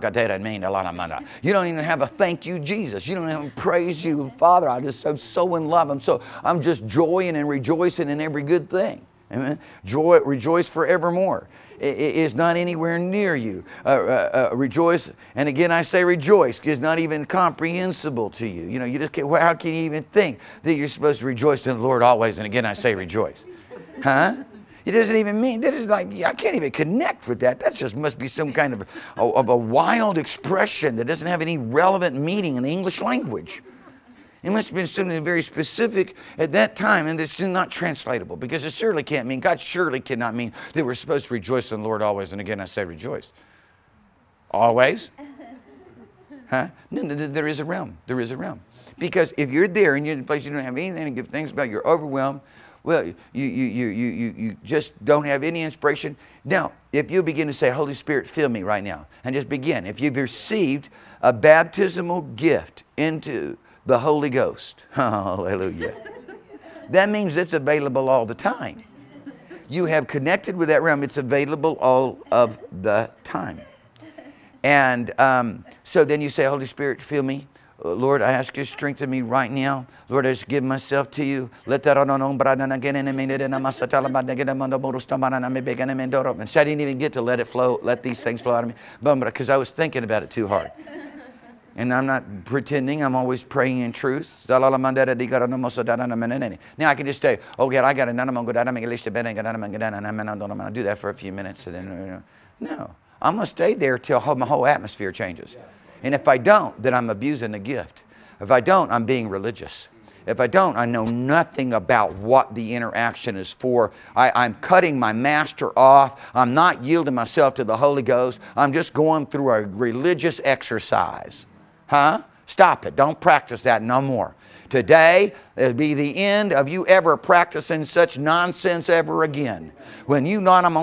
don't even have a thank you, Jesus. You don't even praise you, Father. I just, I'm so in love. I'm so, I'm just joying and rejoicing in every good thing. Amen. Joy, rejoice forevermore. It is not anywhere near you. Uh, uh, uh, rejoice, and again I say rejoice, because it's not even comprehensible to you. You know, you just can't, how can you even think that you're supposed to rejoice in the Lord always? And again I say rejoice. Huh? It doesn't even mean, that is like, I can't even connect with that. That just must be some kind of a, of a wild expression that doesn't have any relevant meaning in the English language. It must have been something very specific at that time, and it's not translatable, because it surely can't mean, God surely cannot mean that we're supposed to rejoice in the Lord always. And again, I say rejoice. Always? Huh? No, no, there is a realm. There is a realm. Because if you're there and you're in a place you don't have anything to give thanks about, you're overwhelmed, well, you, you, you, you, you, you just don't have any inspiration. Now, if you begin to say, Holy Spirit, fill me right now, and just begin. If you've received a baptismal gift into the Holy Ghost, hallelujah, that means it's available all the time. You have connected with that realm. It's available all of the time. And um, so then you say, Holy Spirit, fill me. Lord, I ask you to strengthen me right now. Lord, I just give myself to you. Let that on and so I didn't even get to let it flow, let these things flow out of me, because I was thinking about it too hard. And I'm not pretending. I'm always praying in truth. Now I can just say, oh God, I got to do that for a few minutes. And then, no, I'm going to stay there till my whole atmosphere changes. And if I don't, then I'm abusing the gift. If I don't, I'm being religious. If I don't, I know nothing about what the interaction is for. I, I'm cutting my master off. I'm not yielding myself to the Holy Ghost. I'm just going through a religious exercise. Huh? Stop it. Don't practice that no more. Today, it'll be the end of you ever practicing such nonsense ever again. When you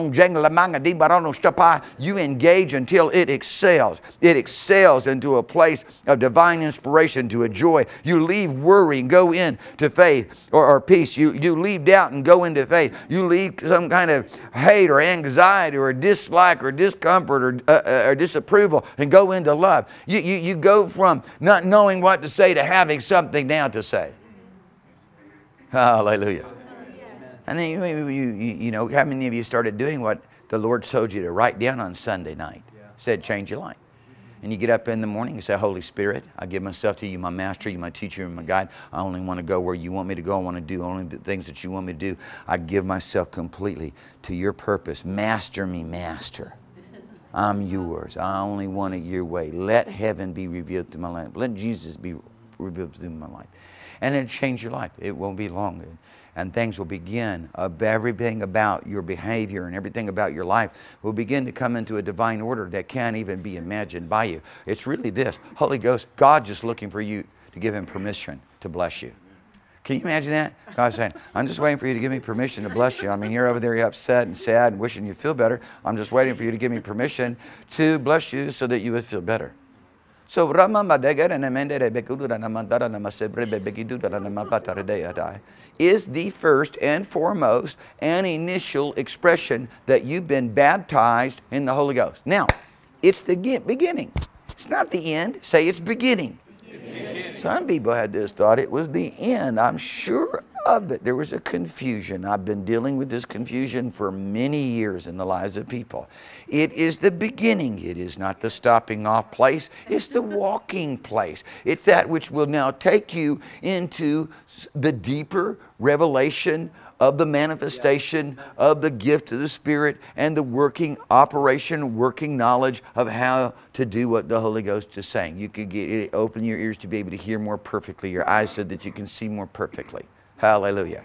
you engage until it excels. It excels into a place of divine inspiration, to a joy. You leave worry and go into faith or, or peace. You, you leave doubt and go into faith. You leave some kind of hate or anxiety or dislike or discomfort or, uh, or disapproval and go into love. You, you, you go from not knowing what to say to having something now to say. Hallelujah. And then you, you, you, you know, how many of you started doing what the Lord told you to write down on Sunday night? Said change your life. And you get up in the morning and say, Holy Spirit, I give myself to you, my master, you my teacher and my guide. I only want to go where you want me to go. I want to do only the things that you want me to do. I give myself completely to your purpose. Master me, master. I'm yours. I only want it your way. Let heaven be revealed through my life. Let Jesus be revealed through my life. And it'll change your life. It won't be long. And things will begin, of everything about your behavior and everything about your life will begin to come into a divine order that can't even be imagined by you. It's really this. Holy Ghost, God's just looking for you to give Him permission to bless you. Can you imagine that? God's saying, I'm just waiting for you to give me permission to bless you. I mean, you're over there, you're upset and sad and wishing you feel better. I'm just waiting for you to give me permission to bless you so that you would feel better. So is the first and foremost and initial expression that you've been baptized in the Holy Ghost. Now, it's the beginning. It's not the end. Say it's beginning. It's beginning. Some people had this thought it was the end. I'm sure of it. There was a confusion. I've been dealing with this confusion for many years in the lives of people. It is the beginning. It is not the stopping off place. It's the walking place. It's that which will now take you into the deeper revelation of the manifestation of the gift of the Spirit and the working operation, working knowledge of how to do what the Holy Ghost is saying. You could get, open your ears to be able to hear more perfectly, your eyes so that you can see more perfectly. Hallelujah.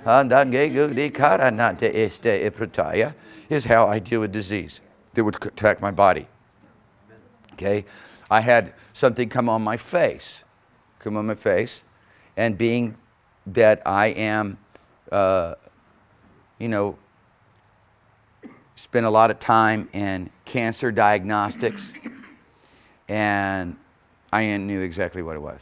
Is how I deal with disease that would attack my body. Okay? I had something come on my face. Come on my face. And being that I am, uh, you know, spent a lot of time in cancer diagnostics, and I knew exactly what it was.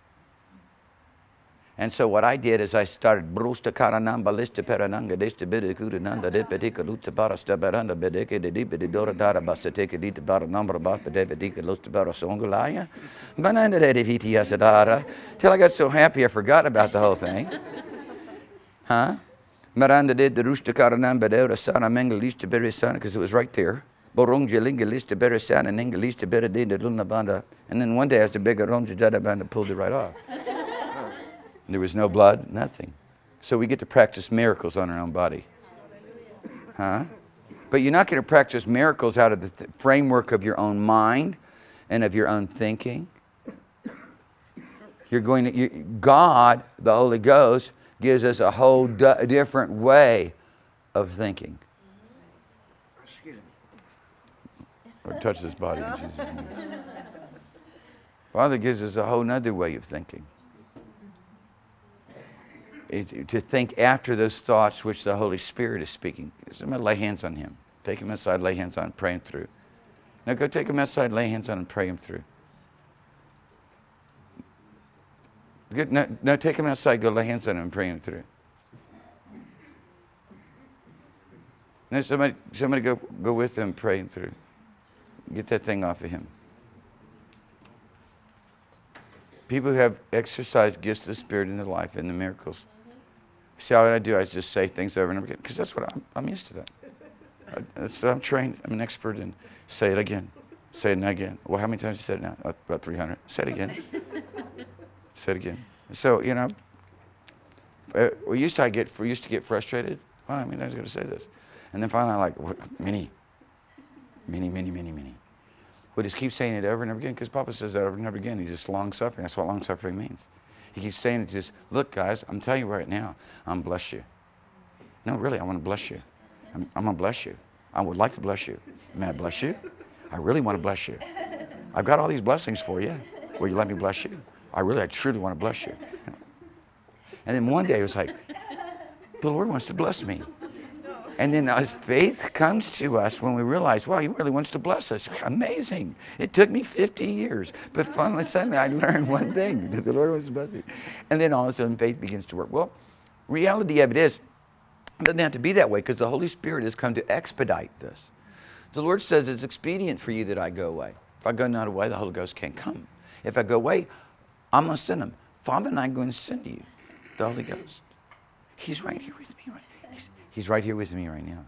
And so what I did is I started brusta karanamba lista perananga desta bidicudananda de pedika luta bara stabaranda bedeke de deep de dora dara basateka dita bara number about the devedika lusta bara songulaya. Banana de viti asadara. Till I got so happy I forgot about the whole thing. Huh? Miranda did the rusta karanamba de sana menga lista berry sana because it was right there. Borongja linga lista berry sana and enga lista berry de luna banda. And then one day I was the bigger ronja dada banda pulled it right off. There was no blood, nothing. So we get to practice miracles on our own body. Huh? But you're not going to practice miracles out of the th framework of your own mind and of your own thinking. You're going to, you, God, the Holy Ghost, gives us a whole different way of thinking. Excuse me. Or touch this body in Jesus' name. Father gives us a whole nother way of thinking. It, to think after those thoughts which the Holy Spirit is speaking. Somebody lay hands on him. Take him outside, lay hands on him, pray him through. Now go take him outside, lay hands on him, pray him through. Good. No, no, take him outside, go lay hands on him and pray him through. Now somebody, somebody go, go with him, pray him through. Get that thing off of him. People who have exercised gifts of the Spirit in their life, in the miracles. See, how I do, I just say things over and over again, because that's what I'm, I'm used to that. I, that's, I'm trained, I'm an expert in say it again, say it again. Well, how many times you said it now? About three hundred. Say it again. Say it again. So, you know, uh, we used to get, we used to get frustrated. Well, I mean, I was going to say this. And then finally, I'm like, what, many, many, many, many, many. We'll just keep saying it over and over again, because Papa says that over and over again. He's just long-suffering. That's what long-suffering means. He keeps saying it just, look, guys, I'm telling you right now, I'm bless you. No, really, I want to bless you. I'm, I'm going to bless you. I would like to bless you. May I bless you? I really want to bless you. I've got all these blessings for you. Will you let me bless you? I really, I truly want to bless you. And then one day it was like, the Lord wants to bless me. And then as faith comes to us when we realize, wow, he really wants to bless us. Amazing. It took me fifty years. But finally, suddenly I learned one thing, that the Lord wants to bless me. And then all of a sudden faith begins to work. Well, reality of it is, it doesn't have to be that way, because the Holy Spirit has come to expedite this. The Lord says it's expedient for you that I go away. If I go not away, the Holy Ghost can't come. If I go away, I'm going to send him. Father and I are going to send you the Holy Ghost. He's right here with me right He's, he's right here with me right now.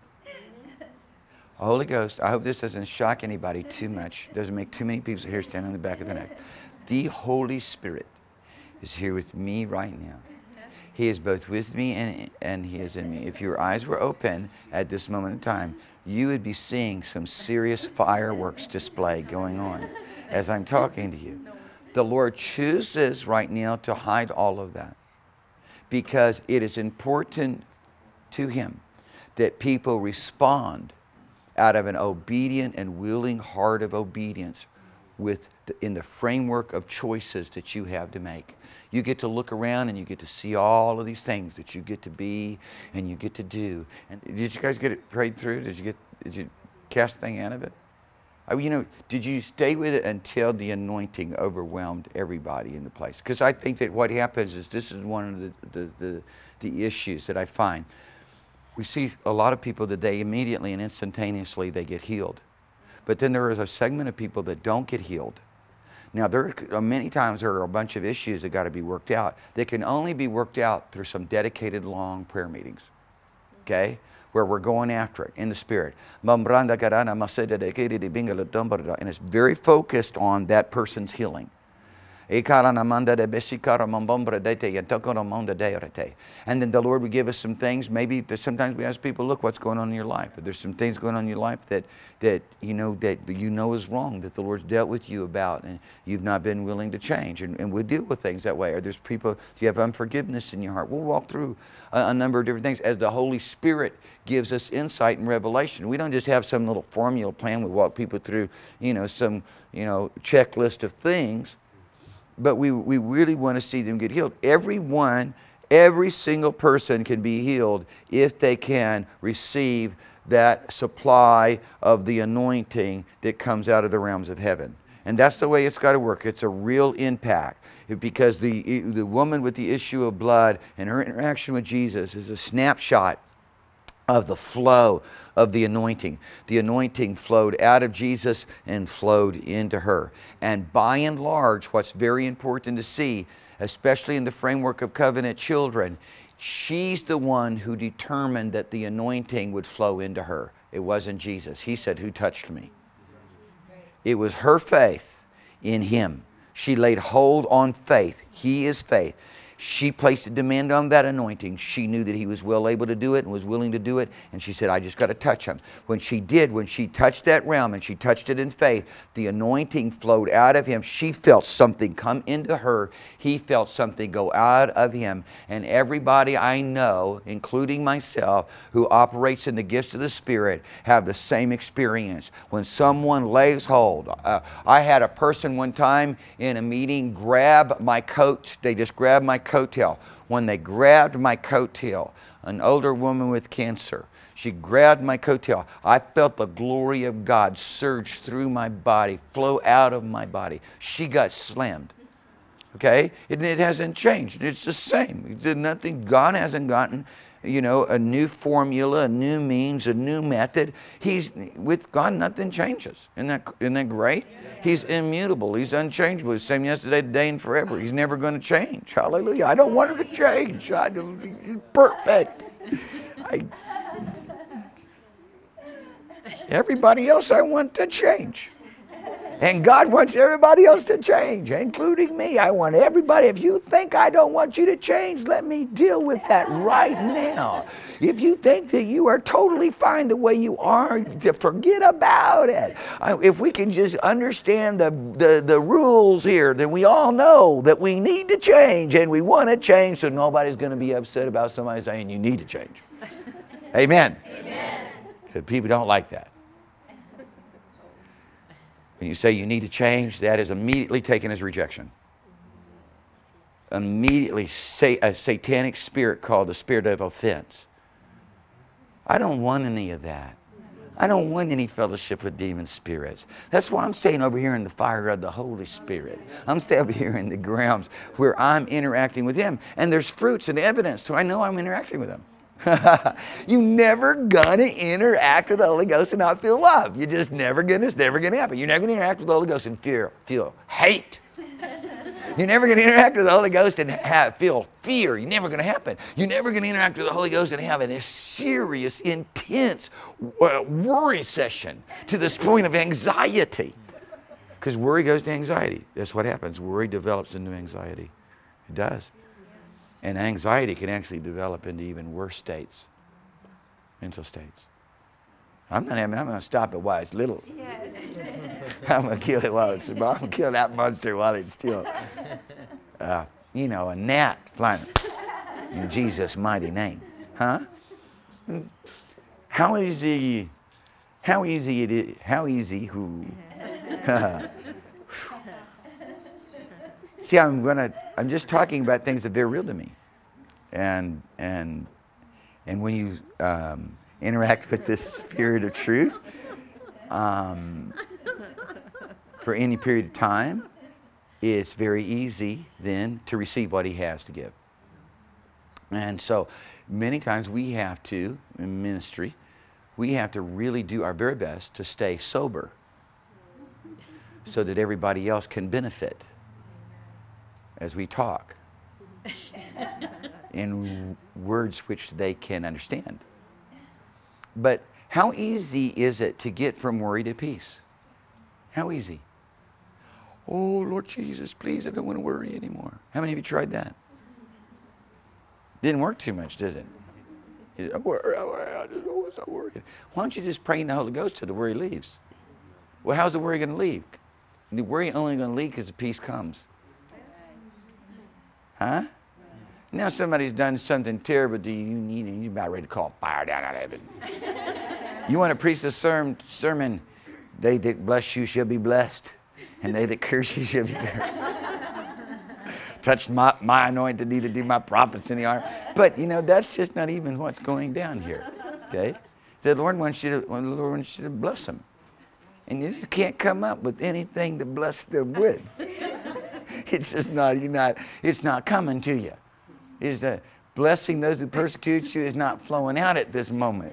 Holy Ghost, I hope this doesn't shock anybody too much. Doesn't make too many people's hair stand on the back of their neck. The Holy Spirit is here with me right now. He is both with me and, and he is in me. If your eyes were open at this moment in time, you would be seeing some serious fireworks display going on as I'm talking to you. The Lord chooses right now to hide all of that, because it is important to him that people respond out of an obedient and willing heart of obedience with the, in the framework of choices that you have to make. You get to look around and you get to see all of these things that you get to be and you get to do. And did you guys get it prayed through? Did you get, did you cast the thing out of it? I, you know, did you stay with it until the anointing overwhelmed everybody in the place? Because I think that what happens is, this is one of the, the, the, the issues that I find. We see a lot of people that they immediately and instantaneously they get healed. But then there is a segment of people that don't get healed. Now, there are many times there are a bunch of issues that got to be worked out. They can only be worked out through some dedicated long prayer meetings, okay, where we're going after it in the Spirit. And it's very focused on that person's healing. And then the Lord would give us some things. Maybe sometimes we ask people, look, what's going on in your life? But there's some things going on in your life that, that, you know, that you know is wrong, that the Lord's dealt with you about, and you've not been willing to change. And, and we deal with things that way. Or there's people, you have unforgiveness in your heart. We'll walk through a, a number of different things as the Holy Spirit gives us insight and revelation. We don't just have some little formula plan. We walk people through, you know, some, you know, checklist of things. But we, we really want to see them get healed. Everyone, every single person can be healed if they can receive that supply of the anointing that comes out of the realms of heaven. And that's the way it's got to work. It's a real impact. Because the, the woman with the issue of blood and her interaction with Jesus is a snapshot of the flow of the anointing. The anointing flowed out of Jesus and flowed into her. And by and large, what's very important to see, especially in the framework of covenant children, she's the one who determined that the anointing would flow into her. It wasn't Jesus. He said, "Who touched me?" It was her faith in him. She laid hold on faith. He is faith. She placed a demand on that anointing. She knew that he was well able to do it and was willing to do it. And she said, I just got to touch him. When she did, when she touched that realm and she touched it in faith, the anointing flowed out of him. She felt something come into her. He felt something go out of him. And everybody I know, including myself, who operates in the gifts of the Spirit, have the same experience. When someone lays hold. Uh, I had a person one time in a meeting grab my coat. They just grabbed my coattail. When they grabbed my coattail, an older woman with cancer, she grabbed my coattail. I felt the glory of God surge through my body, flow out of my body. She got slammed. Okay? It, it hasn't changed. It's the same. Nothing, God hasn't gotten, you know, a new formula, a new means, a new method. He's, with God, nothing changes. Isn't that, isn't that great? He's immutable. He's unchangeable. He's the same yesterday, today, and forever. He's never going to change. Hallelujah. I don't want him to change. I don't, he's perfect. I, everybody else I want to change. And God wants everybody else to change, including me. I want everybody. If you think I don't want you to change, let me deal with that right now. If you think that you are totally fine the way you are, forget about it. If we can just understand the, the, the rules here, then we all know that we need to change and we want to change, so nobody's going to be upset about somebody saying you need to change. Amen. Amen. Because people don't like that. When you say you need to change, that is immediately taken as rejection. Immediately say a satanic spirit called the spirit of offense. I don't want any of that. I don't want any fellowship with demon spirits. That's why I'm staying over here in the fire of the Holy Spirit. I'm staying over here in the grounds where I'm interacting with Him. And there's fruits and evidence, so I know I'm interacting with Him. You never gonna interact with the Holy Ghost and not feel love. You're just never gonna, it's never gonna happen. You're never gonna interact with the Holy Ghost and feel, feel hate. You're never gonna interact with the Holy Ghost and have, feel fear. You're never gonna happen. You're never gonna interact with the Holy Ghost and have a serious, intense uh, worry session to this point of anxiety. Because worry goes to anxiety. That's what happens. Worry develops into anxiety. It does. And anxiety can actually develop into even worse states, mental states. I'm not. I'm going to stop it while it's little. Yes. I'm going to kill it while it's. I'm going to kill that monster while it's still. Uh, you know, a gnat flying in Jesus' mighty name, huh? How easy? How easy it is? How easy? Who? See, I'm gonna. I'm just talking about things that are very real to me, and and and when you um, interact with this spirit of truth um, for any period of time, it's very easy then to receive what He has to give. And so, many times we have to, in ministry, we have to really do our very best to stay sober, so that everybody else can benefit as we talk in words which they can understand. But how easy is it to get from worry to peace? How easy? Oh, Lord Jesus, please, I don't want to worry anymore. How many of you tried that? Didn't work too much, did it? You I worry, I worry, I just always stop worrying. Why don't you just pray in the Holy Ghost till the worry leaves? Well, how's the worry going to leave? The worry only going to leave because the peace comes. Huh? Now somebody's done something terrible to you, you need, you're about ready to call fire down out of heaven. You want to preach the sermon, sermon, they that bless you shall be blessed, and they that curse you shall be cursed. Touch my, my anointed, need to do my prophets in the arm. But, you know, that's just not even what's going down here, okay? The Lord wants you to, the Lord wants you to bless them. And you can't come up with anything to bless them with. It's just not, you're not, it's not coming to you. It's the blessing those who persecute you is not flowing out at this moment.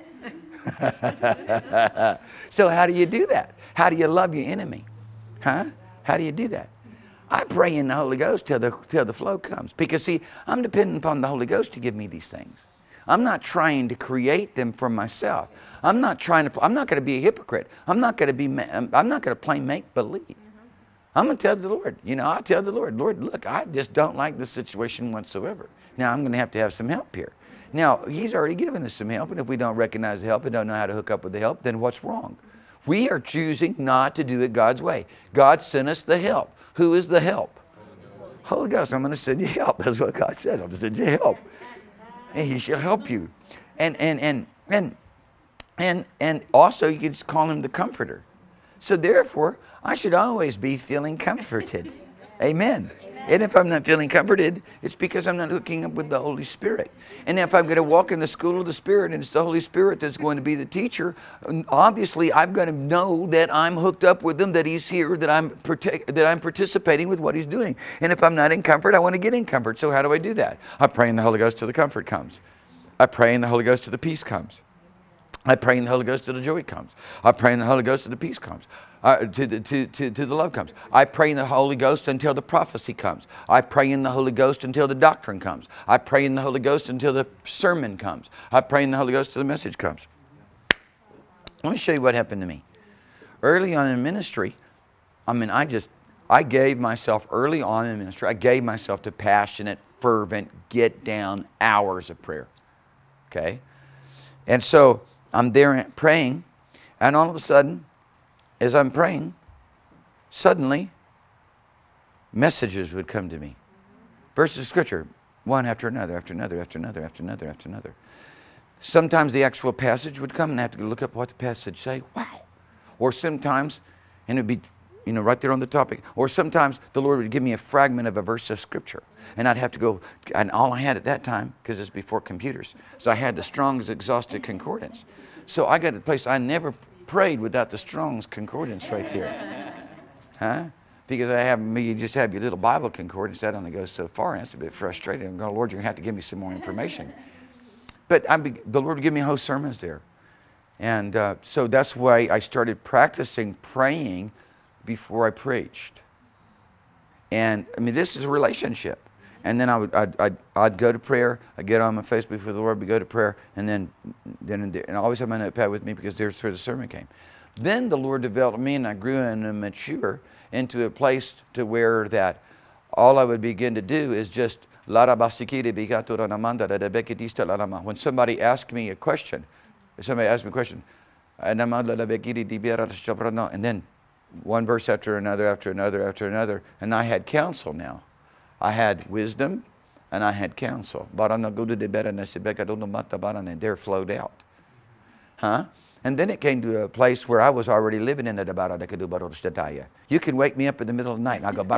So how do you do that? How do you love your enemy? Huh? How do you do that? I pray in the Holy Ghost till the, till the flow comes. Because see, I'm dependent upon the Holy Ghost to give me these things. I'm not trying to create them for myself. I'm not trying to, I'm not going to be a hypocrite. I'm not going to be, I'm not going to play make-believe. I'm going to tell the Lord. You know, I'll tell the Lord, Lord, look, I just don't like this situation whatsoever. Now, I'm going to have to have some help here. Now, He's already given us some help, and if we don't recognize the help and don't know how to hook up with the help, then what's wrong? We are choosing not to do it God's way. God sent us the help. Who is the help? Holy Ghost, I'm going to send you help. That's what God said. I'm going to send you help. And He shall help you. And, and, and, and, and, and also, you can just call Him the Comforter. So therefore, I should always be feeling comforted. Amen. And if I'm not feeling comforted, it's because I'm not hooking up with the Holy Spirit. And if I'm going to walk in the school of the Spirit and it's the Holy Spirit that's going to be the teacher, obviously I've got to know that I'm hooked up with Him, that He's here, that I'm, that I'm participating with what He's doing. And if I'm not in comfort, I want to get in comfort. So how do I do that? I pray in the Holy Ghost till the comfort comes. I pray in the Holy Ghost till the peace comes. I pray in the Holy Ghost till the joy comes. I pray in the Holy Ghost till the peace comes. Uh, to, the, to, to, to the love comes. I pray in the Holy Ghost until the prophecy comes. I pray in the Holy Ghost until the doctrine comes. I pray in the Holy Ghost until the sermon comes. I pray in the Holy Ghost till the message comes. Let me show you what happened to me. Early on in ministry, I mean, I just, I gave myself, early on in ministry, I gave myself to passionate, fervent, get down hours of prayer. Okay? And so, I'm there praying, and all of a sudden, as I'm praying, suddenly, messages would come to me. Verses of Scripture, one after another, after another, after another, after another, after another. Sometimes the actual passage would come, and I have to look up what the passage say. Wow. Or sometimes, and it would be, you know, right there on the topic. Or sometimes the Lord would give me a fragment of a verse of Scripture. And I'd have to go, and all I had at that time, because it's before computers, so I had the Strong's Exhaustive Concordance. So I got to a place, I never prayed without the Strong's Concordance right there. Huh? Because I have, you just have your little Bible concordance, that only goes so far, and that's a bit frustrating. I'm going, Lord, you're going to have to give me some more information. But I be, the Lord would give me whole sermons there. And uh, so that's why I started practicing praying before I preached. And I mean, this is a relationship. And then I would, I'd, I'd, I'd go to prayer. I'd get on my face before the Lord. We go to prayer, and then, then and, there, and I always have my notepad with me because there's where the sermon came. Then the Lord developed me, and I grew and mature into a place to where that all I would begin to do is just when somebody asked me a question, somebody asked me a question, and then one verse after another, after another, after another, and I had counsel now. I had wisdom and I had counsel. And there flowed out. Huh? And then it came to a place where I was already living in it. You can wake me up in the middle of the night and I go,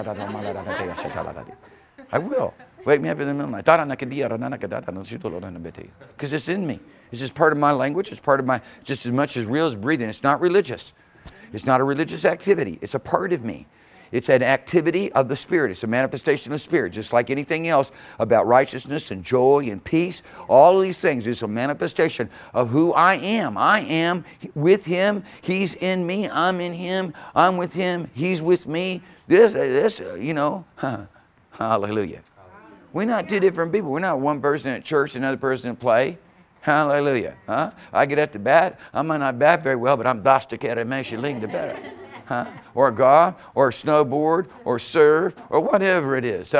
I will. Wake me up in the middle of the night. Because it's in me. It's just part of my language. It's part of my, just as much as real as breathing. It's not religious. It's not a religious activity. It's a part of me. It's an activity of the Spirit. It's a manifestation of the Spirit. Just like anything else about righteousness and joy and peace, all of these things is a manifestation of who I am. I am with Him. He's in me. I'm in Him. I'm with Him. He's with me. This, this, you know, huh. Hallelujah. We're not two different people. We're not one person at church, another person at play. Hallelujah. Huh? I get at the bat. I might not bat very well, but I'm dastakaramashiling the better. Huh? Or golf, or snowboard, or surf, or whatever it is.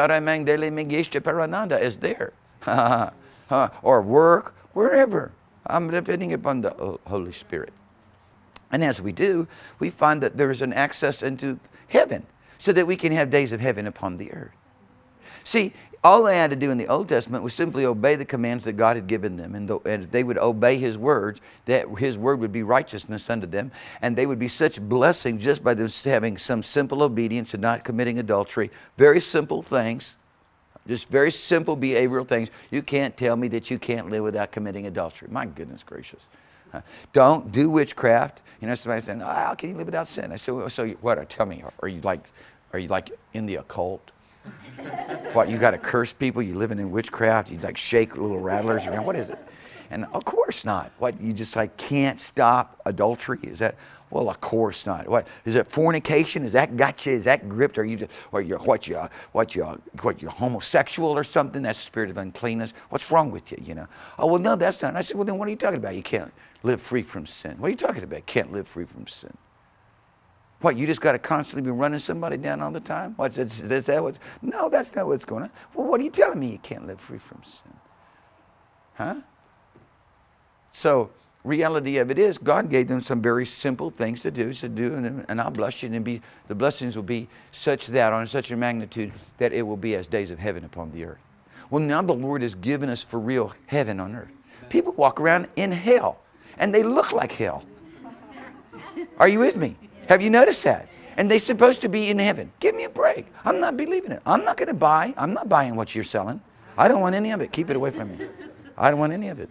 Is there. Or work, wherever. I'm depending upon the Holy Spirit. And as we do, we find that there is an access into heaven so that we can have days of heaven upon the earth. See, all they had to do in the Old Testament was simply obey the commands that God had given them. And, the, and if they would obey His words, that His word would be righteousness unto them. And they would be such blessing just by them having some simple obedience and not committing adultery. Very simple things. Just very simple behavioral things. You can't tell me that you can't live without committing adultery. My goodness gracious. Uh, don't do witchcraft. You know, somebody saying, oh, how can you live without sin? I said, well, so what? Tell me, are you like, are you like in the occult? What, you got to curse people? You living in witchcraft? You like shake little rattlers around? What is it? And of course not. What, you just like can't stop adultery? Is that, well, of course not. What, is it fornication? Is that got you? Is that gripped? Are you just, or you, what you, what you, what you homosexual or something? That's the spirit of uncleanness. What's wrong with you, you know? Oh, well, no, that's not. And I said, well, then what are you talking about? You can't live free from sin. What are you talking about? Can't live free from sin. What, you just got to constantly be running somebody down all the time? What, is, is that what? No, that's not what's going on. Well, what are you telling me? You can't live free from sin. Huh? So, reality of it is, God gave them some very simple things to do, to do, and, and I'll bless you, and be, the blessings will be such that, on such a magnitude, that it will be as days of heaven upon the earth. Well, now the Lord has given us for real heaven on earth. People walk around in hell, and they look like hell. Are you with me? Have you noticed that? And they're supposed to be in heaven. Give me a break. I'm not believing it. I'm not going to buy. I'm not buying what you're selling. I don't want any of it. Keep it away from me. I don't want any of it.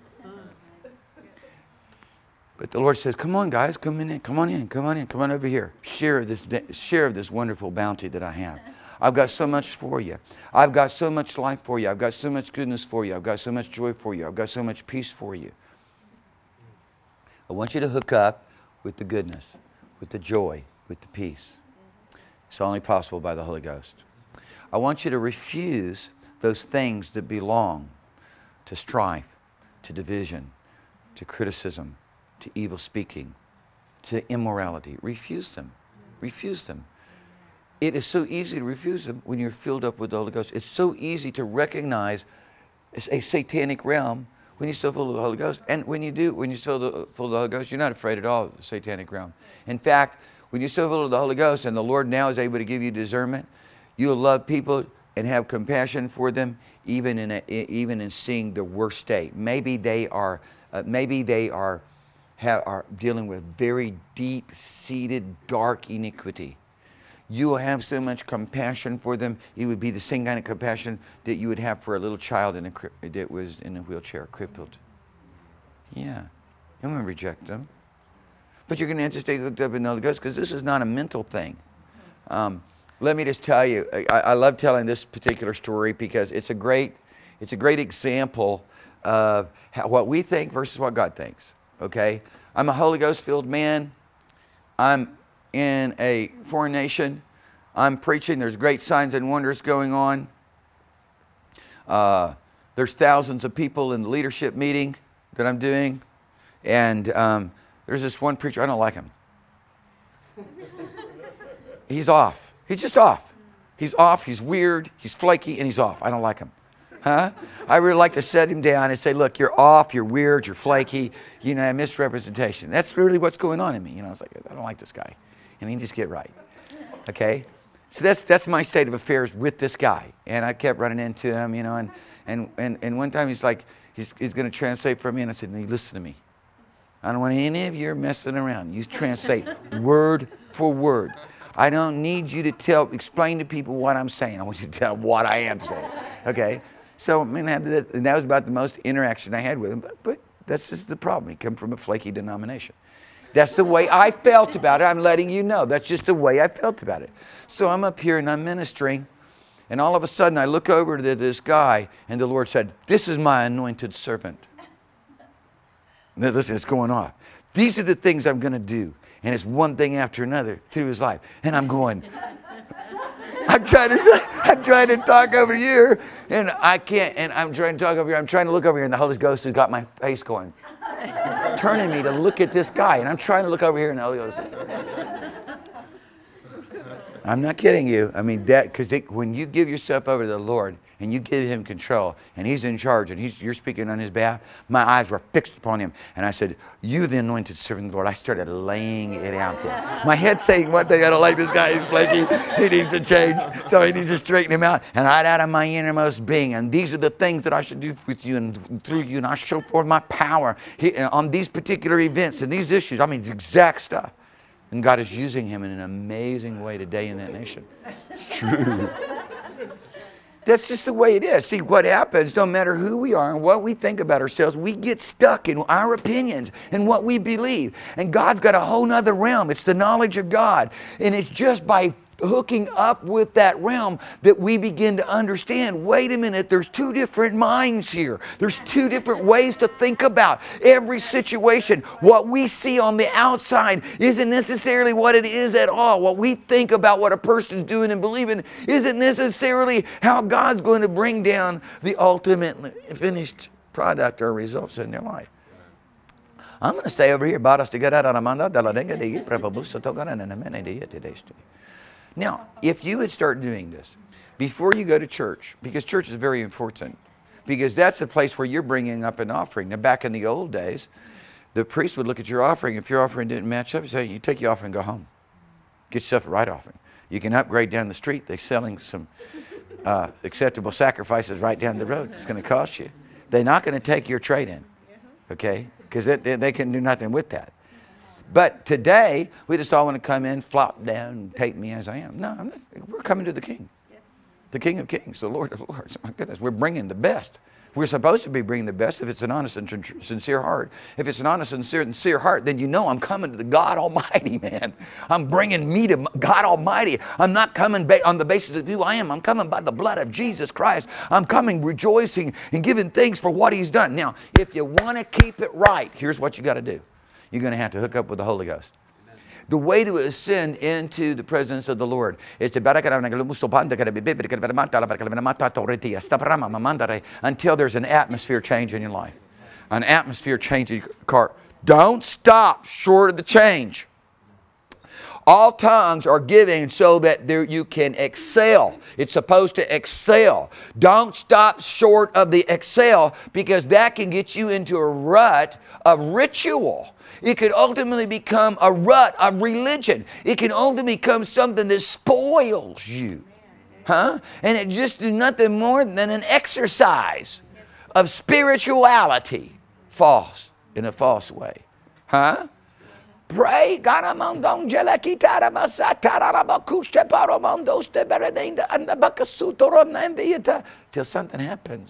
But the Lord says, come on, guys, come in, come on in, come on in, come on over here. Share of this, share of this wonderful bounty that I have. I've got so much for you. I've got so much life for you. I've got so much goodness for you. I've got so much joy for you. I've got so much peace for you. I want you to hook up with the goodness, with the joy, with the peace. It's only possible by the Holy Ghost. I want you to refuse those things that belong to strife, to division, to criticism, to evil speaking, to immorality. Refuse them. Refuse them. It is so easy to refuse them when you're filled up with the Holy Ghost. It's so easy to recognize a satanic realm when you're still full of the Holy Ghost. And when you do, when you're still full of the Holy Ghost, you're not afraid at all of the satanic realm. In fact, when you're still full of the Holy Ghost and the Lord now is able to give you discernment, you'll love people and have compassion for them, even in, a, even in seeing the worst state. Maybe they are, uh, maybe they are, have, are dealing with very deep-seated, dark iniquity. You will have so much compassion for them. It would be the same kind of compassion that you would have for a little child in a, that was in a wheelchair, crippled. Yeah. You won't reject them. But you're going to have to stay hooked up in the Holy Ghost, because this is not a mental thing. Um, let me just tell you, I, I love telling this particular story because it's a great, it's a great example of how, what we think versus what God thinks. Okay? I'm a Holy Ghost-filled man. I'm in a foreign nation. I'm preaching. There's great signs and wonders going on. Uh, there's thousands of people in the leadership meeting that I'm doing. And um, there's this one preacher, I don't like him. He's off. He's just off. He's off, he's weird, he's flaky, and he's off. I don't like him. Huh? I really like to set him down and say, look, you're off, you're weird, you're flaky, you know, misrepresentation. That's really what's going on in me. You know, I was like, I don't like this guy. And he just get right. Okay? So that's that's my state of affairs with this guy. And I kept running into him, you know, and and and, and one time he's like, he's he's gonna translate for me, and I said, no, listen to me. I don't want any of your messing around. You translate word for word. I don't need you to tell, explain to people what I'm saying. I want you to tell them what I am saying. Okay? So, I mean, that, that was about the most interaction I had with him. But, but that's just the problem. He come from a flaky denomination. That's the way I felt about it. I'm letting you know. That's just the way I felt about it. So I'm up here and I'm ministering. And all of a sudden I look over to this guy and the Lord said, this is my anointed servant. Now, listen, it's going off. These are the things I'm going to do. And it's one thing after another through his life. And I'm going, I'm trying to, I'm trying to talk over here, and I can't, and I'm trying to talk over here. I'm trying to look over here, and the Holy Ghost has got my face going, turning me to look at this guy. And I'm trying to look over here, and the Holy Ghost. I'm not kidding you. I mean, that, because when you give yourself over to the Lord, and you give him control, and he's in charge, and he's, you're speaking on his behalf, my eyes were fixed upon him. And I said, you the anointed servant of the Lord. I started laying it out there. My head saying one thing, I don't like this guy, he's flaky, he needs to change, so he needs to straighten him out. And right out of my innermost being, and these are the things that I should do with you and through you, and I show forth my power on these particular events and these issues. I mean, the exact stuff. And God is using him in an amazing way today in that nation. It's true. That's just the way it is. See, what happens, no matter who we are and what we think about ourselves, we get stuck in our opinions and what we believe. And God's got a whole nother realm. It's the knowledge of God. And it's just by hooking up with that realm that we begin to understand, wait a minute, there's two different minds here. There's two different ways to think about every situation. What we see on the outside isn't necessarily what it is at all. What we think about what a person's doing and believing isn't necessarily how God's going to bring down the ultimate finished product or results in their life. I'm going to stay over here. Now, if you would start doing this before you go to church, because church is very important, because that's the place where you're bringing up an offering. Now, back in the old days, the priest would look at your offering. If your offering didn't match up, he'd say, you take your offering and go home. Get yourself a right offering. You can upgrade down the street. They're selling some uh, acceptable sacrifices right down the road. It's going to cost you. They're not going to take your trade-in, okay? Because they, they, they can do nothing with that. But today, we just all want to come in, flop down, and take me as I am. No, I'm not. We're coming to the King. Yes. The King of Kings, the Lord of Lords. My goodness, we're bringing the best. We're supposed to be bringing the best if it's an honest and sincere heart. If it's an honest and sincere heart, then you know I'm coming to the God Almighty, man. I'm bringing me to God Almighty. I'm not coming on the basis of who I am. I'm coming by the blood of Jesus Christ. I'm coming rejoicing and giving thanks for what He's done. Now, if you want to keep it right, here's what you got to do. You're going to have to hook up with the Holy Ghost. The way to ascend into the presence of the Lord is to until there's an atmosphere change in your life. An atmosphere change in your heart. Don't stop short of the change. All tongues are given so that there you can excel. It's supposed to excel. Don't stop short of the excel, because that can get you into a rut of ritual. It could ultimately become a rut of religion. It can ultimately become something that spoils you. Huh? And it just is nothing more than an exercise of spirituality. False, in a false way. Huh? Pray, till something happens.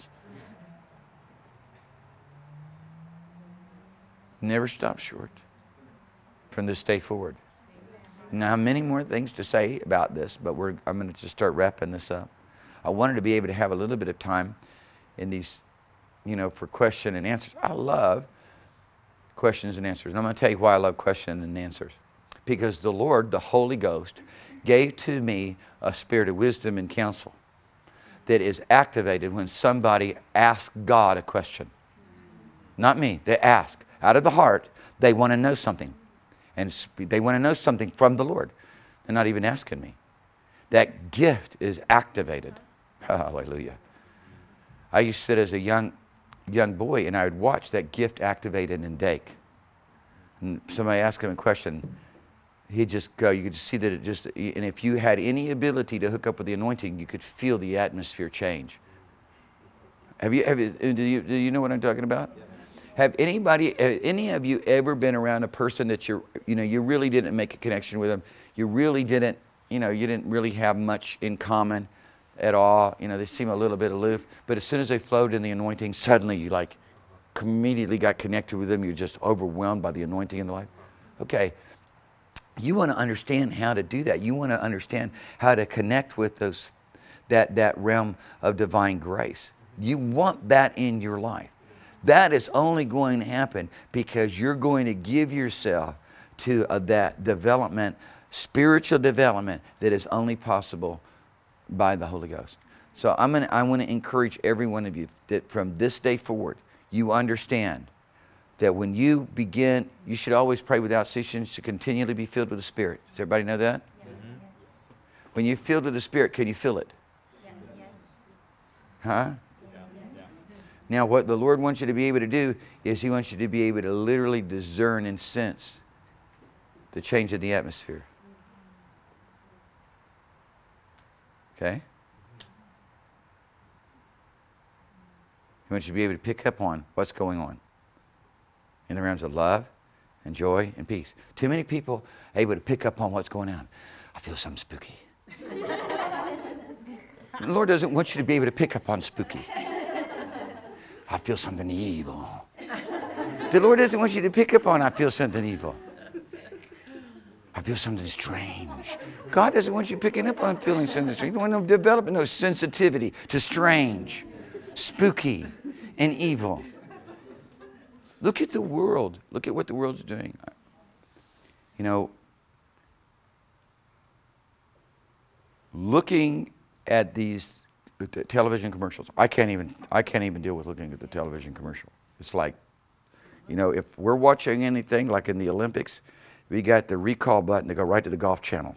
Never stop short from this day forward. Now, many more things to say about this, but we're, I'm going to just start wrapping this up. I wanted to be able to have a little bit of time in these, you know, for question and answers. I love questions and answers. And I'm going to tell you why I love questions and answers. Because the Lord, the Holy Ghost, gave to me a spirit of wisdom and counsel that is activated when somebody asks God a question. Not me. They ask. Out of the heart, they want to know something. And they want to know something from the Lord. They're not even asking me. That gift is activated. Hallelujah. I used to sit as a young, young boy, and I would watch that gift activated in Dake. And somebody asked him a question. He'd just go. You could just see that it just, and if you had any ability to hook up with the anointing, you could feel the atmosphere change. Have you, have you, do you, do you know what I'm talking about? Yeah. Have anybody, any of you ever been around a person that you're, you know, you really didn't make a connection with them? You really didn't, you know, you didn't really have much in common at all. You know, they seem a little bit aloof. But as soon as they flowed in the anointing, suddenly you like immediately got connected with them. You're just overwhelmed by the anointing in the life. Okay. You want to understand how to do that. You want to understand how to connect with those, that, that realm of divine grace. You want that in your life. That is only going to happen because you're going to give yourself to uh, that development, spiritual development that is only possible by the Holy Ghost. So I'm gonna, I want to encourage every one of you that from this day forward, you understand that when you begin, you should always pray without ceasing to continually be filled with the Spirit. Does everybody know that? Yes. Mm-hmm. When you're filled with the Spirit, can you feel it? Yes. Huh? Now, what the Lord wants you to be able to do is He wants you to be able to literally discern and sense the change in the atmosphere. Okay? He wants you to be able to pick up on what's going on in the realms of love and joy and peace. Too many people are able to pick up on what's going on. I feel something spooky. The Lord doesn't want you to be able to pick up on spooky. I feel something evil. The Lord doesn't want you to pick up on, I feel something evil. I feel something strange. God doesn't want you picking up on feeling something strange. You want to develop no sensitivity to strange, spooky, and evil. Look at the world. Look at what the world's doing. You know, looking at these television commercials. I can't even I can't even deal with looking at the television commercial. It's like You know, if we're watching anything like in the Olympics, we got the recall button to go right to the Golf Channel.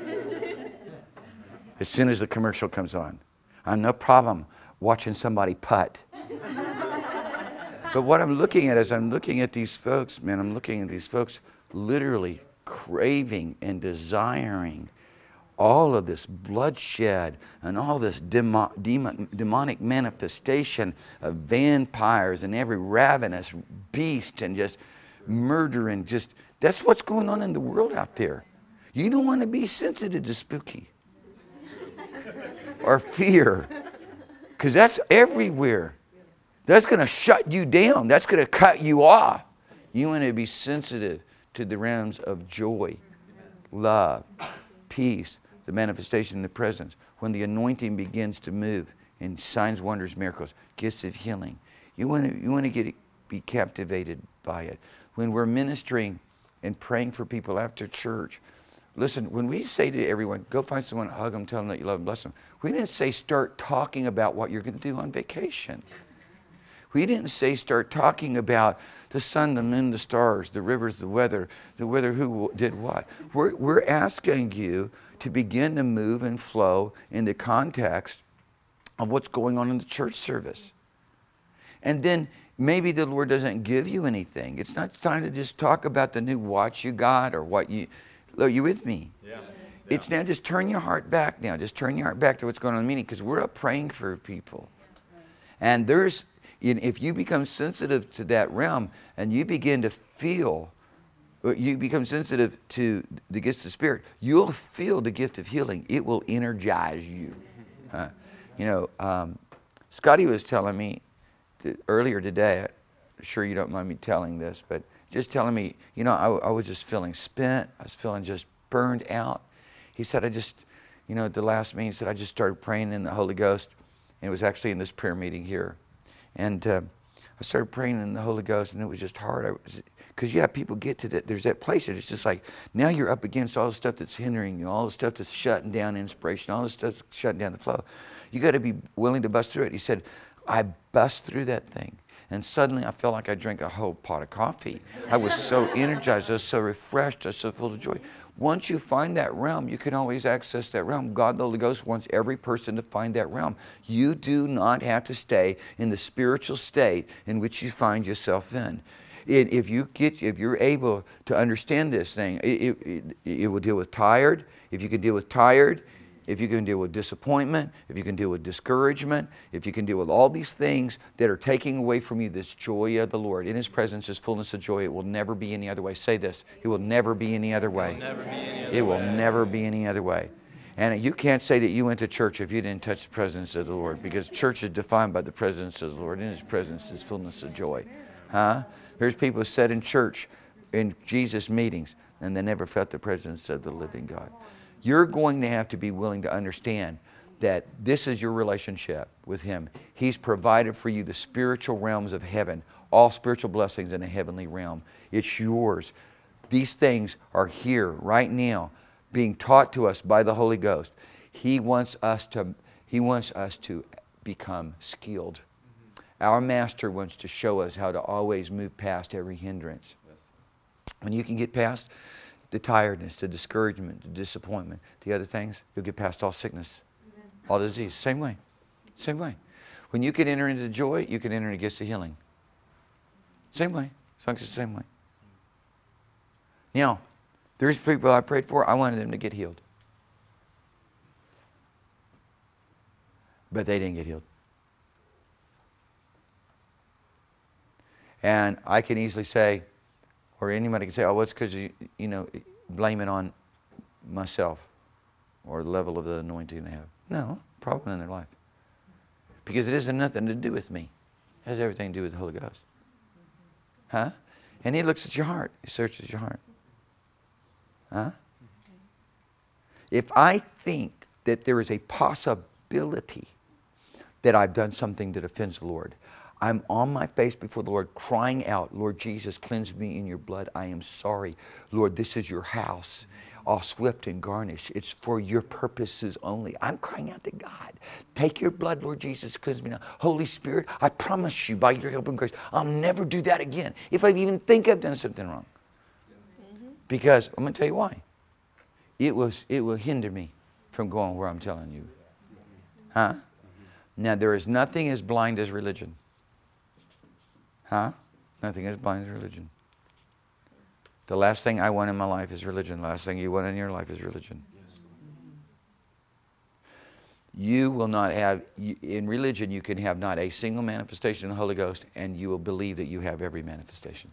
As soon as the commercial comes on. I have no problem watching somebody putt. But what I'm looking at is I'm looking at these folks, man, I'm looking at these folks literally craving and desiring all of this bloodshed and all this demo, demon, demonic manifestation of vampires and every ravenous beast and just murder and just, that's what's going on in the world out there. You don't want to be sensitive to spooky or fear, because that's everywhere. That's going to shut you down. That's going to cut you off. You want to be sensitive to the realms of joy, love, peace, the manifestation in the presence. When the anointing begins to move in signs, wonders, miracles, gifts of healing, you want to, you want to get be captivated by it. When we're ministering and praying for people after church, listen, when we say to everyone, go find someone, hug them, tell them that you love them, bless them, we didn't say start talking about what you're going to do on vacation. We didn't say start talking about the sun, the moon, the stars, the rivers, the weather, the weather who did what. We're, we're asking you to begin to move and flow in the context of what's going on in the church service. And then maybe the Lord doesn't give you anything. It's not time to just talk about the new watch you got or what you, are you with me? Yeah. It's now just turn your heart back now. Just turn your heart back to what's going on in the meeting, because we're up praying for people. And there's, if you become sensitive to that realm and you begin to feel, you become sensitive to the gifts of the Spirit, you'll feel the gift of healing. It will energize you. Uh, you know, um, Scotty was telling me to, earlier today, I'm sure you don't mind me telling this, but just telling me, you know, I, I was just feeling spent. I was feeling just burned out. He said, I just, you know, at the last meeting, he said, I just started praying in the Holy Ghost. And it was actually in this prayer meeting here. And uh, I started praying in the Holy Ghost, and it was just hard. Because, yeah, people get to that. There's that place that it's just like, now you're up against all the stuff that's hindering you, all the stuff that's shutting down inspiration, all the stuff that's shutting down the flow. You got to be willing to bust through it. He said, I bust through that thing. And suddenly I felt like I drank a whole pot of coffee. I was so energized. I was so refreshed. I was so full of joy. Once you find that realm, you can always access that realm. God, the Holy Ghost, wants every person to find that realm. You do not have to stay in the spiritual state in which you find yourself in. It, if, you get, if you're able to understand this thing, it, it, it will deal with tired. If you can deal with tired, if you can deal with disappointment, if you can deal with discouragement, if you can deal with all these things that are taking away from you this joy of the Lord. In His presence is fullness of joy. It will never be any other way. Say this. It will never be any other way. It will never be any other way. It will never be any other way. And you can't say that you went to church if you didn't touch the presence of the Lord, because church is defined by the presence of the Lord. In His presence is fullness of joy. Huh? There's people who sat in church in Jesus meetings and they never felt the presence of the living God. You're going to have to be willing to understand that this is your relationship with Him. He's provided for you the spiritual realms of heaven, all spiritual blessings in the heavenly realm. It's yours. These things are here right now, being taught to us by the Holy Ghost. He wants us to, he wants us to become skilled. Our Master wants to show us how to always move past every hindrance. When you can get past the tiredness, the discouragement, the disappointment, the other things, you'll get past all sickness, Amen. All disease. Same way. Same way. When you can enter into joy, you can enter into gifts of healing. Same way. Functions the same way. Now, there's people I prayed for, I wanted them to get healed. But they didn't get healed. And I can easily say, or anybody can say, oh, well, it's because, you, you know, blame it on myself or the level of the anointing they have. No, problem in their life. Because it isn't nothing to do with me. It has everything to do with the Holy Ghost. Huh? And He looks at your heart. He searches your heart. Huh? If I think that there is a possibility that I've done something that offends the Lord, I'm on my face before the Lord crying out, Lord Jesus, cleanse me in your blood. I am sorry. Lord, this is your house. all swift and garnished. It's for your purposes only. I'm crying out to God. Take your blood, Lord Jesus, cleanse me now. Holy Spirit, I promise you by your help and grace, I'll never do that again. If I even think I've done something wrong. Because, I'm going to tell you why. It, was, it will hinder me from going where I'm telling you. Huh? Now, there is nothing as blind as religion. Huh? Nothing as blind as religion. The last thing I want in my life is religion. The last thing you want in your life is religion. You will not have, in religion, you can have not a single manifestation of the Holy Ghost, and you will believe that you have every manifestation.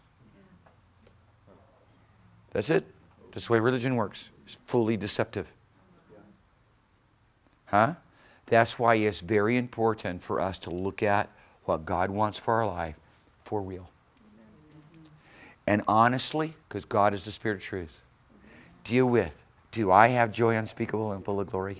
That's it. That's the way religion works. It's fully deceptive. Huh? That's why it's very important for us to look at what God wants for our life for real. And honestly, because God is the Spirit of truth, deal with, do I have joy unspeakable and full of glory?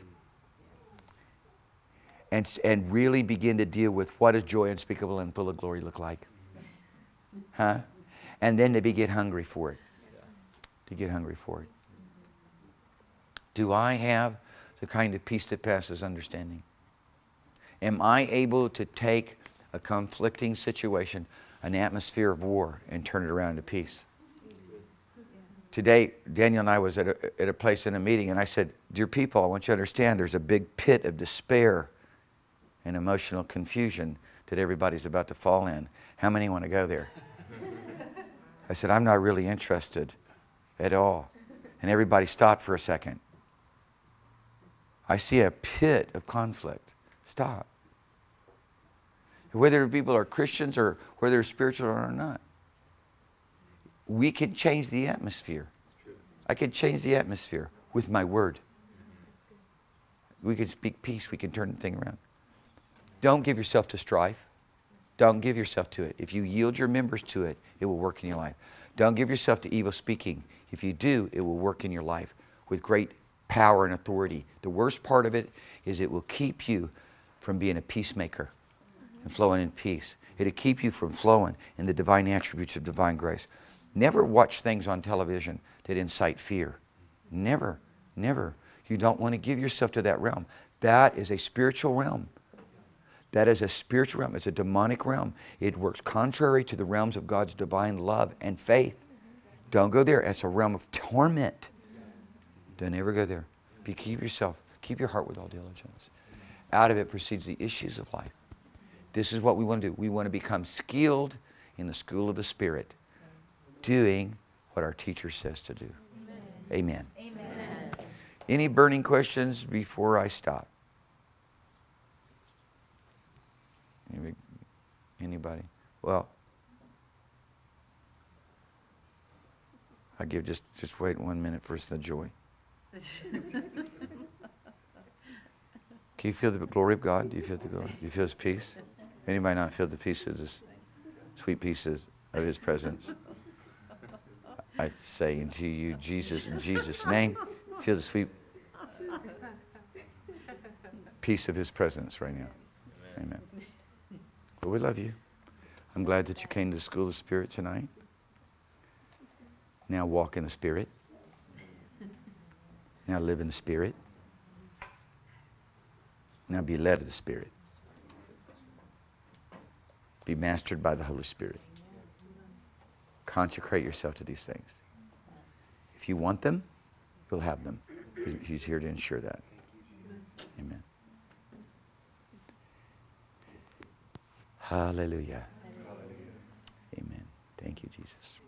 And, and really begin to deal with what does joy unspeakable and full of glory look like? Huh? And then to be get hungry for it. To get hungry for it. Do I have the kind of peace that passes understanding? Am I able to take a conflicting situation, an atmosphere of war, and turn it around into peace? Today, Daniel and I was at a, at a place in a meeting, and I said, dear people, I want you to understand there's a big pit of despair and emotional confusion that everybody's about to fall in. How many want to go there? I said, I'm not really interested at all. And everybody stopped for a second. I see a pit of conflict. Stop. Whether people are Christians or whether they're spiritual or not, we can change the atmosphere. I can change the atmosphere with my word. We can speak peace. We can turn the thing around. Don't give yourself to strife. Don't give yourself to it. If you yield your members to it, it will work in your life. Don't give yourself to evil speaking. If you do, it will work in your life with great power and authority. The worst part of it is it will keep you from being a peacemaker and flowing in peace. It'll keep you from flowing in the divine attributes of divine grace. Never watch things on television that incite fear. Never, never. You don't want to give yourself to that realm. That is a spiritual realm. That is a spiritual realm. It's a demonic realm. It works contrary to the realms of God's divine love and faith. Don't go there. It's a realm of torment. Don't ever go there. Be, keep yourself, keep your heart with all diligence. Out of it proceeds the issues of life. This is what we want to do. We want to become skilled in the school of the Spirit, doing what our teacher says to do. Amen. Amen. Amen. Any burning questions before I stop? Anybody? Well, I give just just wait one minute for the joy. Can you feel the glory of God? Do you feel the glory? Do you feel His peace? Anybody not feel the peace of this sweet pieces of His presence? I say unto you, Jesus, in Jesus' name, feel the sweet peace of His presence right now. Amen. But we love you. I'm glad that you came to the School of the Spirit tonight. Now walk in the Spirit. Now live in the Spirit. Now be led of the Spirit. Be mastered by the Holy Spirit. Consecrate yourself to these things. If you want them, you'll have them. He's here to ensure that. Amen. Hallelujah. Hallelujah. Amen. Thank you, Jesus.